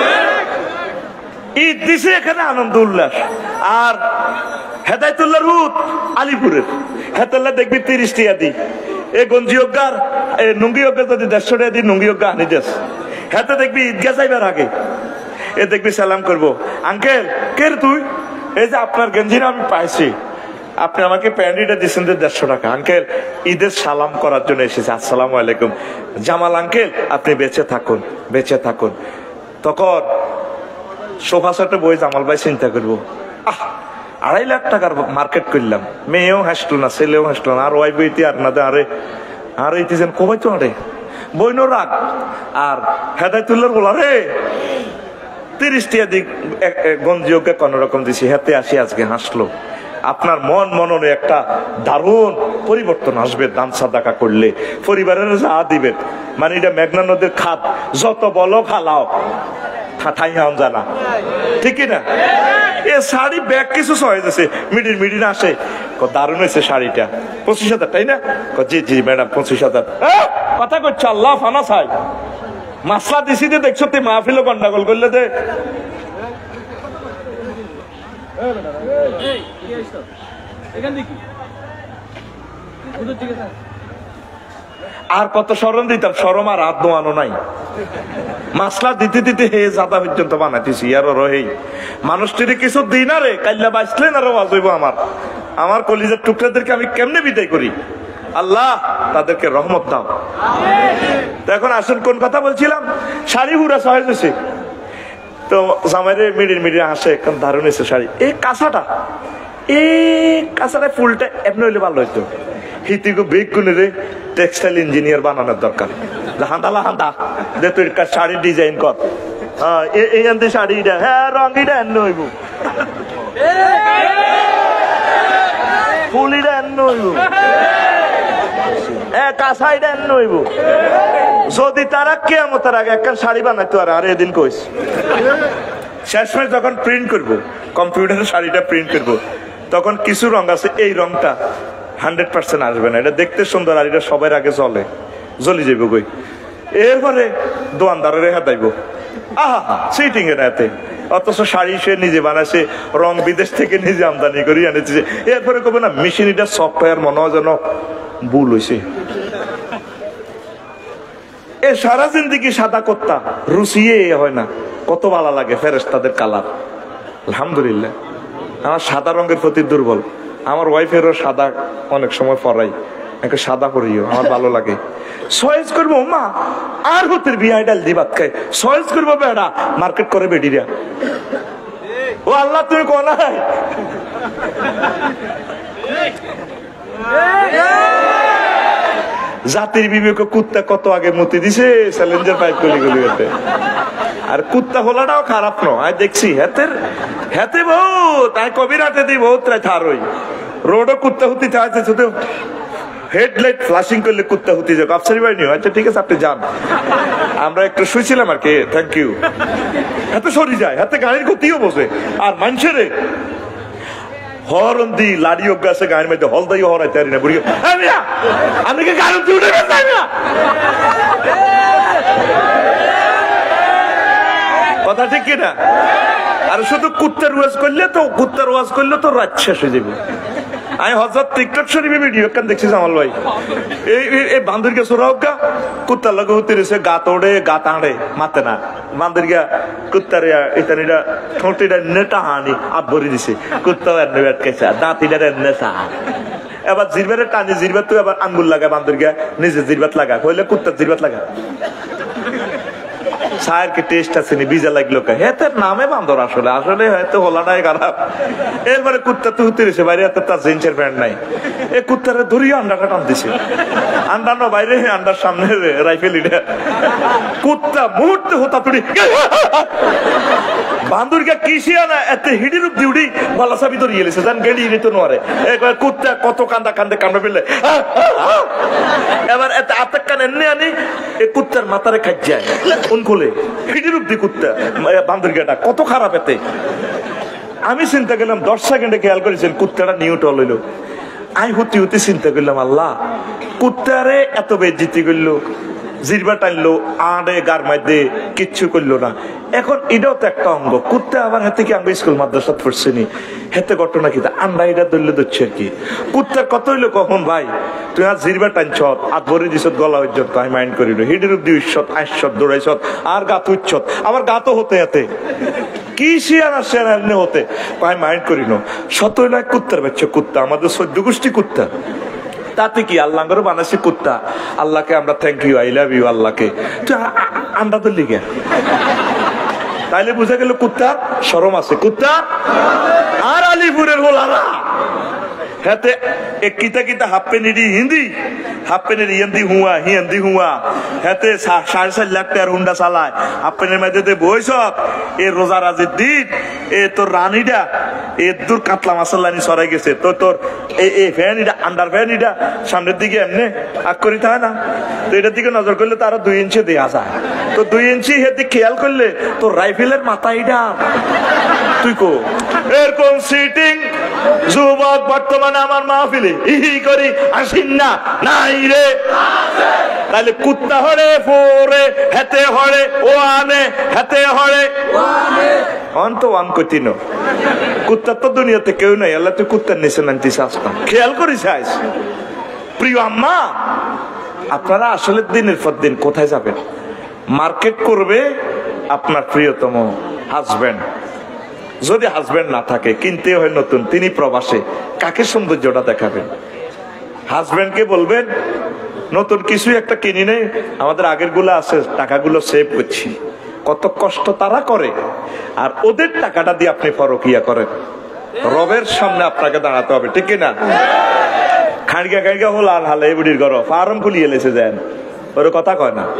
[SPEAKER 1] ঈদ দিছে এখানে আনন্দ উল্লাস, আর হেদায়তুল্লাহ রুত আলিপুরের হেতাল্লাহ দেখবি তিরিশ টিয়া দি, এ গঞ্জি অজ্ঞার এ নুঙ্গি অজ্ঞা যদি দেড়শো টাকা দি নুঙ্গি অজ্ঞা আনি দেশ, হেতে দেখবি ঈদগা যাইবার আগে এ দেখবি সালাম করবো, আঙ্কেল কে তুই, এই যে আপনার গেঞ্জি আমি পাইছি, আপনি আমাকে প্যান্ডিটা দিচ্ছেন যে দেড়শো টাকা। আঙ্কেল ঈদের সালাম করার জন্য এসেছে, আসসালামু আলাইকুম। জামাল আঙ্কেল আপনি বেঁচে থাকুন, বেঁচে থাকুন। তখন সোফা সেটে বই জামাল ভাই চিন্তা করবো, আহ আড়াই লাখ টাকার মার্কেট করলাম, মেয়েও হাসলো না, ছেলেও হাসলো না, আর ওয়াই বইতে আর না আরে আর এইতেছেন কবাই তো আরে বইনো রাগ। আর হেদায়তুল্লাহর বলা রে তিরিশ টিয়া দিক গঞ্জিওকে কোন রকম দিছি, হাতে আসি আজকে হাসলো। আপনার মন মননে একটা দারুণ পরিবর্তন আসবে দান সাদাকা করলে, পরিবারের যা দিবেন। মানে এটা মেঘনা নদীর খাত, যত বলো খালাও ঠাই হাম জানা, ঠিক না? এ শাড়ি ব্যাগ কিছু সহজ আছে, মিডিল মিডিল আসে, দারুণ হয়েছে শাড়িটা, পঁচিশ হাজার তাই না? জি জি ম্যাডাম পঁচিশ হাজার। কথা করছে আল্লাহ ফানা চাই মাসলা দিছি যে দেখছো তুই মাহফিলও গন্ডাগোল করলে যে। আর কত শরম দিতাম, শরম আর হাত দোয়ানো নাই। মাসলা দিতে দিতে হে জাদা পর্যন্ত বানাইতেছি। আর রহেই মানুষটির কিছু দিন আরে কাল্লা বাঁচলেন আরো বাজইব আমার আমার কলিজার টুকরাদেরকে আমি কেমনে বিদায় করি? আল্লাহ তাদেরকে রহমত দাও। এখন আসুন কোন কথা বলছিলাম, শাড়ি হুরা সহজ হয়েছে তো জামাইরে মিডিল মিডিল হাসে, এখন দারুণ হয়েছে শাড়ি। এই কাঁচাটা এই কাঁচাটা ফুলটা এমনি হইলে ভালো হইতো। হিতিগো বেগ গুনে রে টেক্সটাইল ইঞ্জিনিয়ার বানানোর দরকার। হাঁদালা হাঁদা দে তুই শাড়ির ডিজাইন কর, হ্যাঁ এই আনতে শাড়িটা, হ্যাঁ রঙিটা এমনি হইব, ফুলিটা এমনি হইব, কাঁচাইটা এমনি হইব। যদি তারা কিয়ামতের আগে একটা শাড়ি বানাইতো আর আর এদিন কইস শেষমেশ যখন প্রিন্ট করব, কম্পিউটারে শাড়িটা প্রিন্ট করব, তখন কিছু রং আছে এই রংটা হান্ড্রেড পার্সেন্ট আসবে না, এটা দেখতে সুন্দর আর এটা সবার আগে চলে, জ্বলি যাইব কই। এরপরে দোয়ানদারের হাতাইব, আহা সিটিং এর হাতে, অথচ শাড়ি সে নিজে বানাইছে, রং বিদেশ থেকে নিজে আমদানি করি আনেছে। এরপরে কবে না মেশিন এটা সফটওয়্যার মনে হয় যেন ভুল হয়েছে। এ সারা জিন্দিগি সাদা করতা রুচিয়ে হয় না, কত ভালো লাগে ফেরেশতাদের কালার। আলহামদুলিল্লাহ আমার সাদা রঙের প্রতি দুর্বল, আমার ওয়াইফেরও সাদা অনেক সময় পরাই, একটা সাদা করিও আমার ভালো লাগে। সয়েজ করবো মা আর হতের বিয়ে ডাল দি ভাত খায়, সয়েজ করবো বেড়া মার্কেট করে বেডিরা। ও আল্লাহ তুমি কোন জাতির বিবেক কুত্তা কত আগে মতি দিছে চ্যালেঞ্জের পাইপ গলি গলি হতে। আর কুত্তা হলাটাও খারাপ নয়, আমি দেখছি হেতের হেতে বহুত আমি কবির হাতে দিই বহুত রায় থার হই রোডও কুত্তা হুতি চাইছে, শুধু হেডলাইট ফ্লাশিং করলে কুত্তা হুতি যাক। আফসারি বাড়ি নিও, আচ্ছা ঠিক আছে আপনি যান, আমরা একটু শুয়েছিলাম আর কি, থ্যাংক ইউ। হাতে সরি যায়, হাতে গাড়ির গতিও বসে। আর মানুষের হরন দি লাড়ি অভ্যাসে গাড়ির মধ্যে হলদাই হরাই তারি না, বুড়ি আমি কি গাড়ি উঠে না কথা ঠিক কিনা? আর শুধু কুত্তার ওয়াজ করলে তো কুত্তার ওয়াজ করলে তো রাত শেষ হয়ে যাবে। আমি হজরত টিকটক শরীফে ভিডিও কেন দেখছি জামাল ভাই, এই বান্দর গে সোরাউকা কুত্তার লগে হতে রয়েছে, গা তোড়ে গা তাঁড়ে মাতে না, বান্দর গিয়া কুত্তার ইতানিটা ঠোঁটিটা নেটা হানি আট ভরি দিছে, কুত্তা এনে আটকেছে দাঁতিটা এনে চাহা। এবার জিরবারে টানি, জিরবার তো এবার আঙ্গুল লাগা, বান্দর গিয়া নিজে জিরবাত লাগা, হইলে কুত্তার জিরবাত লাগা। চায়ের কি টেস্ট আছে নি, বিজা লাগলো কে হেতের নামে বান্দর, আসলে আসলে হয়তো হলাটাই খারাপ। এরপরে কুত্তা তো হুতে রয়েছে বাইরে, হাতে তার জিন্সের প্যান্ট নাই, এ কুত্তারে ধরিয়ে আন্ডাটা টান দিছে, আন্ডার না বাইরে, আন্ডার সামনে রাইফেল ইটা, কুত্তা মুহূর্তে হতা তুড়ি বান্দুরকে কিসিয়া না এতে হিডি রূপ দিউডি বালা সাবি ধরিয়ে এলেছে, জান গেড়ি নিত নোয়ারে। কুত্তা কত কান্দা কান্দে কামড়ে ফেললে, এবার এতে আতেক কান এনে আনি এ কুত্তার মাথারে খাই যায় উন খুলে হিডি রূপ দি কুত্তা বান্দুরগাটা কত খারাপ। এতে আমি চিন্তা করলাম, দশ সেকেন্ডে খেয়াল করেছেন কুত্তাটা নিউটল হইলো। আমি হুতি হুতি চিন্তা করলাম, আল্লাহ কুত্তারে এত বেজ্জিতি করলো, জিরবা টানলো, আড়ে গার মাইদে কিচ্ছু করলো না। এখন এটাও তো একটা অঙ্গ, কুত্তা আবার হাতে কি আমি স্কুল মাদ্রাসাত পড়ছে নি, হেতে ঘটনা কি আন্ডা এটা ধরলে ধরছে আর কি। কুত্তার কত হইলো কখন ভাই তুই আর জিরবা টানছ আর ভরে দিছ গলা হইছত, আমি মাইন্ড করি হিডির দি উৎসত আইসত দৌড়াইছত আর গা তুচ্ছত, আবার গা তো হতে হাতে কি শিয়ানা শিয়ানা এমনি হতে আমি মাইন্ড করি না। সতই নয় কুত্তার বাচ্চা, কুত্তা আমাদের চোদ্দ গোষ্ঠী কুত্তা, তাতে কি আল্লাহ করে বানাইছি কুত্তা। আল্লাহকে আমরা thank you, I love you আল্লাহকে। আন্ডা তো লিগে তাইলে বুঝা গেল কুত্তা শরম আছে। কুত্তা আর আলিপুরের গোলারা হাতে এক কিতা কিতা হাফ পেনিডি হিন্দি হাফ পেনের হিন্দি হুয়া হিন্দি হুয়া হাতে সাড়ে চার লাখ টাকার হুন্ডা চালায়। হাফ পেনের মধ্যে বইস এ রোজা রাজের দিন এ তোর রানীটা এ দূর কাতলা মাসাল্লানি সরাই গেছে তো তোর এই ফ্যান এটা আন্ডার ফ্যান এটা সামনের দিকে এমনি আগ করি থাকে না, তো এটার দিকে নজর করলে তারা দুই ইঞ্চি দেয়া যায়। তো দুই ইঞ্চি হেতে খেয়াল করলে তোর রাইফেলের মাথা এটা তুই কো এরকম সিটিং যুবক বর্তমানে আমার মাহফিলে ইহি করি আসিন না নাই রে। তাহলে কুত্তা হরে ফোরে হেতে হরে ও আনে হেতে হরে অন্ত ওয়ান কঠিন। কুত্তার তো দুনিয়াতে কেউ নাই, আল্লাহ তুই কুত্তার নিচে নামতিস আসতাম খেয়াল করিস। প্রিয় আম্মা, আপনারা আসলে দিনের পর দিন কোথায় যাবেন? মার্কেট করবে আপনার প্রিয়তম হাজবেন্ড। যদি হাজবেন্ড না থাকে, কিনতে হয় নতুন, তিনি প্রবাসে, কাকে সৌন্দর্যটা দেখাবেন? হাজবেন্ডকে বলবেন নতুন কিছু একটা কিনি নেই, আমাদের আগের গুলো আছে, টাকাগুলো সেভ করছি। কত কষ্ট তারা করে, আর ওদের টাকাটা দিয়ে আপনি ফরকিয়া করেন। রবের সামনে আপনাকে দাঁড়াতে হবে, ঠিক না? খাড়িয়া খাড়িয়া হল আর হালে বুড়ির ঘর ফার্ম খুলিয়ে লেছে দেন, ওর কথা কয় না।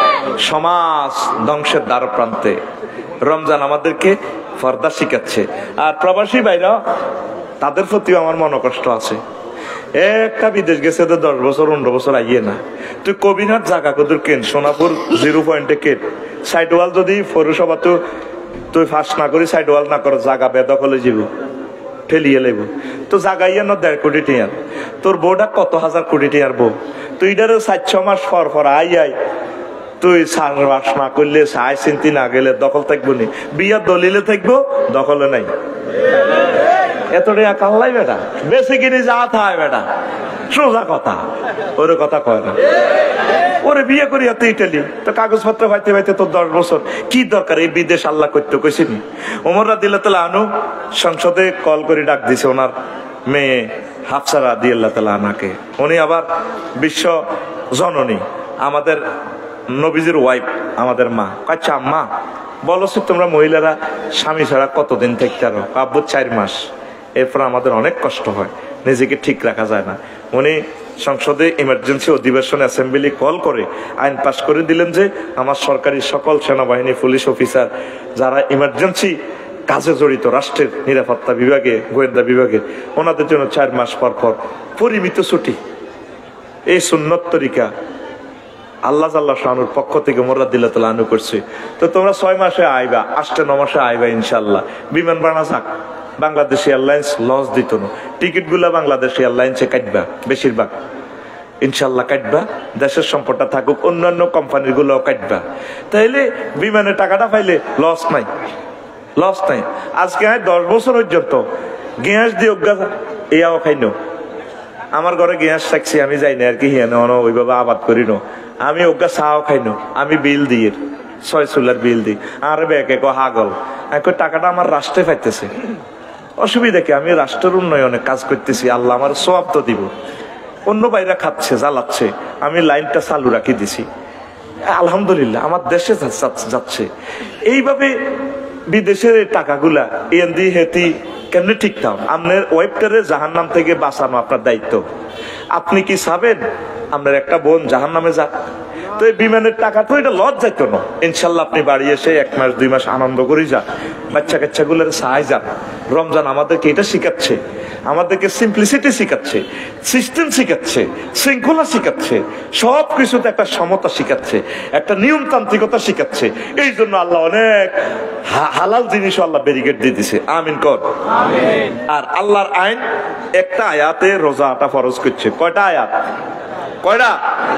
[SPEAKER 1] সমাজ ধ্বংসের দ্বার প্রান্তে। রমজান আমাদেরকে পর্দা শিখাচ্ছে, আর প্রবাসী ভাইরা তাদের প্রতিও আমার মনে কষ্ট আছে। একটা বিদেশ গেছে তো দশ বছর পনেরো বছর আইয়ে না, তুই কবিনাথ জায়গা কদুর কেন, সোনাপুর জিরো পয়েন্টে কেন, সাইড ওয়াল যদি পৌরসভা তো তুই ফাঁস না করি, সাইড ওয়াল না করো, জায়গা বেদখলে যাব, ঠেলিয়ে লেব, তো জায়গা ইয়ে না দেড় কোটি টিয়ার, তোর বউটা কত হাজার কোটি টিয়ার বউ, তুই এটারও চার ছ মাস পর পর আই আই তুই চাষবাস না করলে, চাই চিন্তি না গেলে দখল থাকবো নি। বিয়ার দলিলে থাকবো, দখলে নাই। এত টাকা কাল্লাই বেটা, বেশি কিনে যা থায় বেটা, সোজা কথা, ওর কথা কয় না। ওরে বিয়ে করি এত ইটালি, তো কাগজপত্র পাইতে পাইতে তোর দশ বছর কি দরকার এই বিদেশ আল্লাহ করতে কইছিনি। ওমর রাদিয়াল্লাহু আনহু সংসদে কল করে ডাক দিছে ওনার মেয়ে হাফসা রাদিয়াল্লাহু তাআলা আনহাকে। উনি আবার বিশ্ব জননী, আমাদের নবীজির ওয়াইফ, আমাদের মা। আচ্ছা আম্মা বলো, তোমরা মহিলারা স্বামী ছাড়া কতদিন থাকতে পারো? আব্বু চার মাস, এরপর আমাদের অনেক কষ্ট হয়, নিজেকে ঠিক রাখা যায় না। উনি সংসদে ইমার্জেন্সি অধিবেশন অ্যাসেম্বলি কল করে আইন পাশ করে দিলেন যে আমার সরকারি সকল সেনাবাহিনী, পুলিশ অফিসার যারা ইমার্জেন্সি কাজে জড়িত, রাষ্ট্রের নিরাপত্তা বিভাগে, গোয়েন্দা বিভাগে, ওনাদের জন্য চার মাস পর পর পরিমিত ছুটি। এই সুন্নত তরিকা আল্লাহ আল্লাহ শানুর পক্ষ থেকে ওমর রাদিয়াল্লাহু তাআলা আনহু করছে। তো তোমরা ছয় মাসে আইবা, আটটা ন মাসে আইবা ইনশাল্লাহ। বিমান বানা যাক, বাংলাদেশ এয়ারলাইন্স লঞ্চ দিত না, টিকিট গুলা বাংলাদেশ এয়ারলাইন্সে কাটবা, বেশিরভাগ ইনশাল্লাহ কাটবা। দেশের সম্পদটা থাকুক, অন্যান্য কোম্পানির গুলো কাটবা, তাইলে বিমানের টাকাটা পাইলে লস নাই, লস নাই। আজকে হয় দশ বছর পর্যন্ত গ্যাস দিয়ে অজ্ঞা এয়াও খাইনো। আমার ঘরে গ্যাস থাকছি, আমি যাই না আর কি, হিয়ানো ওইভাবে আবাদ করি নো, আমি ওগা চাও খাইনো, আমি বিল দিয়ে ছয় চুলার বিল দিই। আর ব্যাকে কো হাগল, এক টাকাটা আমার রাষ্ট্রে পাইতেছে, অসুবিধা কি? আমি রাষ্ট্রের উন্নয়নে কাজ করতেছি, আল্লাহ আমার সওয়াব তো দিব। অন্য বাইরা খাচ্ছে, জ্বালাচ্ছে, আমি লাইনটা চালু রাখি দিছি, আলহামদুলিল্লাহ আমার দেশে যাচ্ছে। এইভাবে বিদেশের টাকাগুলা এন্দি হেতি কেমনি ঠিক থাম? আপনার ওয়েবটারে জাহান্নাম থেকে বাঁচানো আপনার দায়িত্ব। আপনি কি চাবেন আপনার একটা বোন জাহান্নামে যাক? তো এই বিমানের টাকা তো এটা লজ যাইত না। ইনশাল্লাহ আপনি বাড়ি এসে এক মাস দুই মাস আনন্দ করে যান, বাচ্চা কাচ্চা গুলোর সাহায্য যান। রমজান আমাদেরকে এটা শিখাচ্ছে, আমাদেরকে সিম্পলিসিটি শিখাচ্ছে, সিস্টেম শিখাচ্ছে, শৃঙ্খলা শিখাচ্ছে, সব কিছুতে একটা সমতা শিখাচ্ছে, একটা নিয়মতান্ত্রিকতা শিখাচ্ছে। এই জন্য আল্লাহ অনেক হালাল জিনিস আল্লাহ ব্যারিকেড দিয়ে দিছে। আমিন কর। আর আল্লাহর আইন একটা আয়াতে রোজাটা ফরজ করছে। কয়টা আয়াত? কয়টা?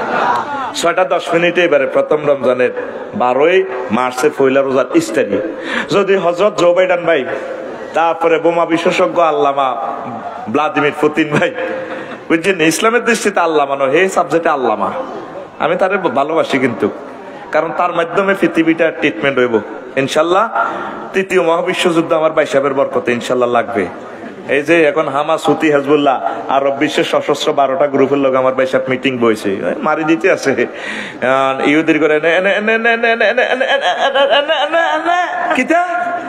[SPEAKER 1] ছয়টা দশ মিনিটে এবারে প্রথম রমজানের বারোই মার্চের পয়লা রোজার ইস্তারি। যদি হজরত জো বাইডেন ভাই, তারপরে বোমা বিশেষজ্ঞ আল্লামা ভ্লাদিমির পুতিন ভাই, বুঝছেন ইসলামের দৃষ্টিতে আল্লামা নয়, হে সাবজেক্টে আল্লামা। আমি তারে ভালোবাসি কিন্তু, কারণ তার মাধ্যমে পৃথিবীটা ট্রিটমেন্ট হইব, ইনশাল্লাহ তৃতীয় মহাবিশ্বযুদ্ধ আমার ভাই সাহেবের বরকতে ইনশাল্লাহ লাগবে। এই যে এখন হামাস হুতি হিজবুল্লাহ আরব বিশ্বের সশস্ত্র বারোটা গ্রুপের লোক আমার ভাই সাহেব মিটিং বইছে, মারি দিতে আছে ইহুদির করে কিতা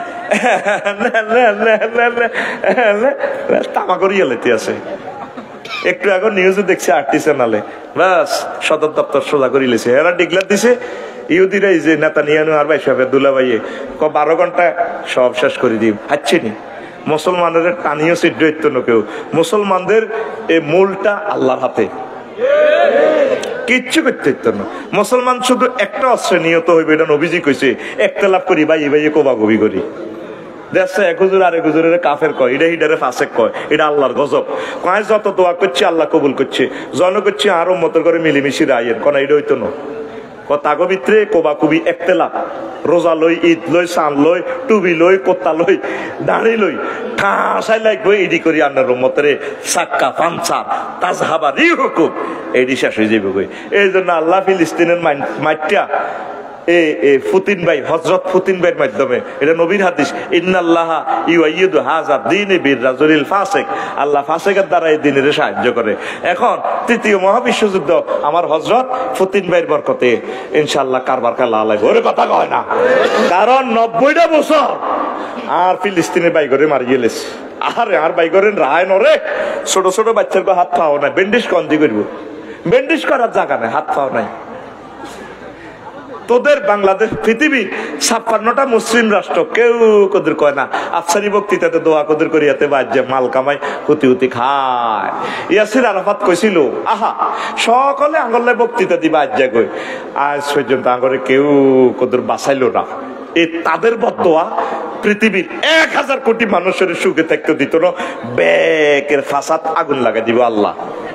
[SPEAKER 1] তামা করিয়া লেতে আছে। একটু এখন নিউজে দেখছে আটটি নালে বাস সদর দপ্তর সোজা করে লেছে, এরা ডিক্লার দিছে ইহুদিরা এই যে নেতানিয়াহু আর ভাই সাহেবের দুলাভাইয়ে ক বারো ঘন্টা সব শেষ করে দিই হাচ্ছে নি। মুসলমানদের টানিও সিদ্ধ হইত না কেউ, মুসলমানদের এই মূলটা আল্লাহর হাতে, কিচ্ছু করতে হইত না। মুসলমান শুধু একটা অস্ত্রে নিহত হইবে, এটা নবীজি কইছে, একটা লাভ করি ভাই ভাই কোবাগবি করি। দেখছে এক হুজুর আরেক হুজুরের কাফের কয়, এটা হিডারে ফাসেক কয়, এটা আল্লাহর গজব কয়। যত দোয়া করছে আল্লাহ কবুল করছে, জন করছে আরো মতো করে মিলিমিশি রায়ের কোন এটা হইতো না। তাগো ভিতরে কোবা কুবি একতেলা, রোজা লই, ঈদ লই, চান লই, টুবি লই, কোত্তা লই, দাঁড়ি লই, ঠাসাই লাগবে এডি করি আন্নার রহমতরে সাক্কা পাঞ্চার তাজহাবার ই হুকুম এডি শেষ হয়ে যাবে। এই জন্য আল্লাহ ফিলিস্তিনের মাইটা এই ফুতিন ভাই, হযরত ফুতিন ভাইয়ের মাধ্যমে, এটা নবীর হাদিস, ইন্নাল্লাহা ইউআইয়িদু হাযা দ্বীন বির-রাজুলিল ফাসিক, আল্লাহ ফাসিকের দ্বারা এই দ্বীনের সাহায্য করে। এখন তৃতীয় মহাবিশ্বযুদ্ধ আমার হযরত ফুতিন ভাইয়ের বরকতে ইনশাআল্লাহ কারবার কালা লাগবে, ওরে কথা কয় না, কারণ নব্বইটা বছর আর ফিলিস্তিনের বাইগরে মারিয়ে লেছে। আরে আর বাইগরের রায় নরে, ছোট ছোট বাচ্চার হাত পাও নাই, ব্যান্ডেজ কন্দি করব, ব্যান্ডেজ করার জায়গা নাই, হাত পাও নাই। তোদের বাংলাদেশ পৃথিবী ছাপ্পান্নটা মুসলিম রাষ্ট্র, কেউ কদের কয় না। আফসারি বক্তৃতাতে দোয়া কদের করিয়াতে বাজ্যে মাল কামাই হুতি হুতি খায়। ইয়াসির আরাফাত কইছিল, আহা সকলে আঙ্গলে বক্তৃতা দিবা আজ্ঞা কই, আজ পর্যন্ত আঙ্গরে কেউ কদের বাঁচাইল না। এই তাদের বদদোয়া পৃথিবীর এক হাজার কোটি মানুষের সুখে থাকতে দিত না, ব্যাকের ফাসাদ আগুন লাগাই দিব আল্লাহ।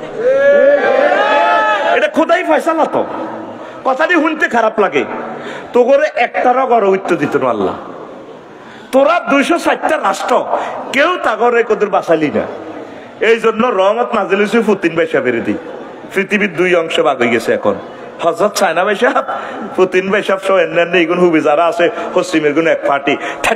[SPEAKER 1] এটা খোদাই ফয়সালা। তো কথাটি শুনতে খারাপ লাগে, তো করে একটারও গড় উত্তর দিত না আল্লাহ। তোরা দুইশো ষাটটা রাষ্ট্র, কেউ তাগরে কদের বাঁচালি না। এই জন্য রহমত নাজিল হয়েছে ফুতিন ভাই সাহেবের দি, পৃথিবীর দুই অংশে ভাগ হয়ে গেছে এখন। হযরত চায়না ভাই সাহেব, পুতিন ভাই সাহেব সহ অন্যান্য এইগুন হুবি যারা আছে পশ্চিমের গুণ এক পার্টি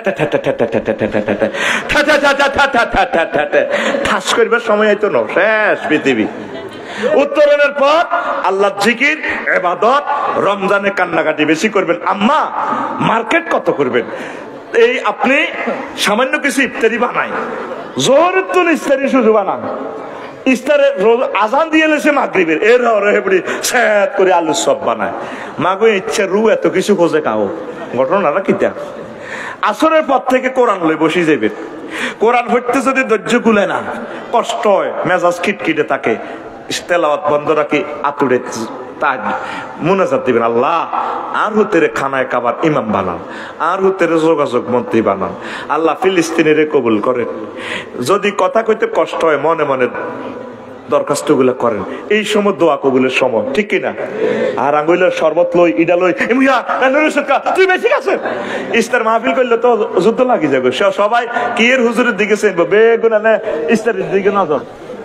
[SPEAKER 1] ঠাস করবার সময় হইতো না, শেষ পৃথিবী। উত্তরণের পর আল্লাহ জিকির, ইবাদত, রমজানে কান্নাকাটি বেশি করবেন। আম্মা মার্কেট কত করবেন? এই আপনি সামান্য কিছু ইফতারি বানাই, জোহরের তো ইফতারি শুধু বানান, ইফতারের আজান দিয়ে লেছে মাগরিবের, এর হেবড়ি স্যাত করে আলু সব বানায়। মাগো ইচ্ছা রু এত কিছু খোঁজে খাও, ঘটনাটা কিটা? আসরের পর থেকে কোরআন লই বসে যাবেন, কোরআন হইতে যদি ধৈর্য কুলে না, কষ্ট হয়, মেজাজ খিটখিটে থাকে, তেলাওয়াত বন্ধ রাখি আতুড়ে তাজ মুনাজাত দিবেন, আল্লাহ আর হুতেরে খানায় কাবার ইমাম বানান, আর হুতেরে যোগাযোগ মন্ত্রী বানান, আল্লাহ ফিলিস্তিনের কবুল করেন। যদি কথা কইতে কষ্ট হয়, মনে মনে দরখাস্ত গুলা করেন, এই সময় দোয়া কবুলের সময়, ঠিক কিনা? আর আঙ্গুলের শরবত লই, ইডা লই, তুই বেশি আছে ইস্তার মাহফিল করলে তো যুদ্ধ লাগি যাবে। সবাই কি এর হুজুরের দিকে চেনবো, বেগুনা না ইস্তারের দিকে নজর।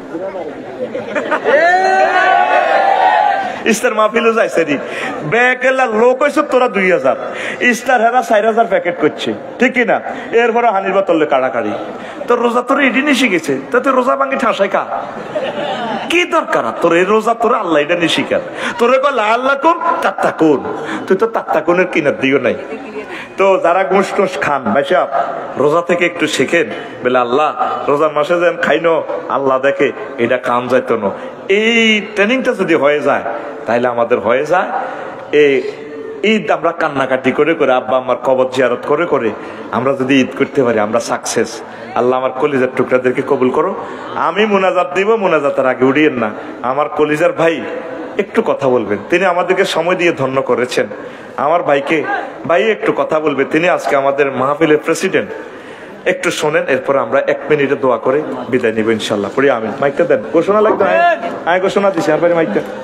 [SPEAKER 1] ইস্তার মাহফিলও যাইছে নি, বেকেলা লোক হয়েছে তোরা দুই হাজার, ইস্তার হেরা চার হাজার প্যাকেট করছে, ঠিক কিনা? এরপরে হানির বোতলে কাড়াকাড়ি। তোর রোজা তোর এটি নিয়ে শিখেছে, তো তুই রোজা ভাঙি ঠাসাই খা, কি দরকার তোর এই রোজা? তোর আল্লাহ এটা নিয়ে শিখার, তোরে কল আল্লাহ কোন তাত্তা কোন, তুই তো তাত্তা কোনের কিনার দিও নাই। তো যারা গোশ টোশ খান ভাই সাহেব, রোজা থেকে একটু শেখেন, বলে আল্লাহ রোজার মাসে যেন খাইনো, আল্লাহ দেখে এটা কাম যাইতো না। এই ট্রেনিংটা যদি হয়ে যায়, তাইলে আমাদের হয়ে যায় এই ঈদ আমরা কান্নাকাটি করে করে, আব্বা আমার কবর জিয়ারত করে করে আমরা যদি ঈদ করতে পারি, আমরা সাকসেস। আল্লাহ আমার কলিজার টুকরাদেরকে কবুল করো। আমি মুনাজাত দিব, মুনাজাতের আগে উড়িয়েন না। আমার কলিজার ভাই একটু কথা বলবেন, তিনি আমাদেরকে সময় দিয়ে ধন্য করেছেন। আমার ভাইকে, ভাই একটু কথা বলবে, তিনি আজকে আমাদের মাহফিলের প্রেসিডেন্ট, একটু শোনেন, এরপর আমরা এক মিনিটে দোয়া করে বিদায় নিব ইনশাল্লাহ। পড়ি আমি মাইকটা দেন, ঘোষণা লাগবে, আমি ঘোষণা দিচ্ছি, আর মাইকটা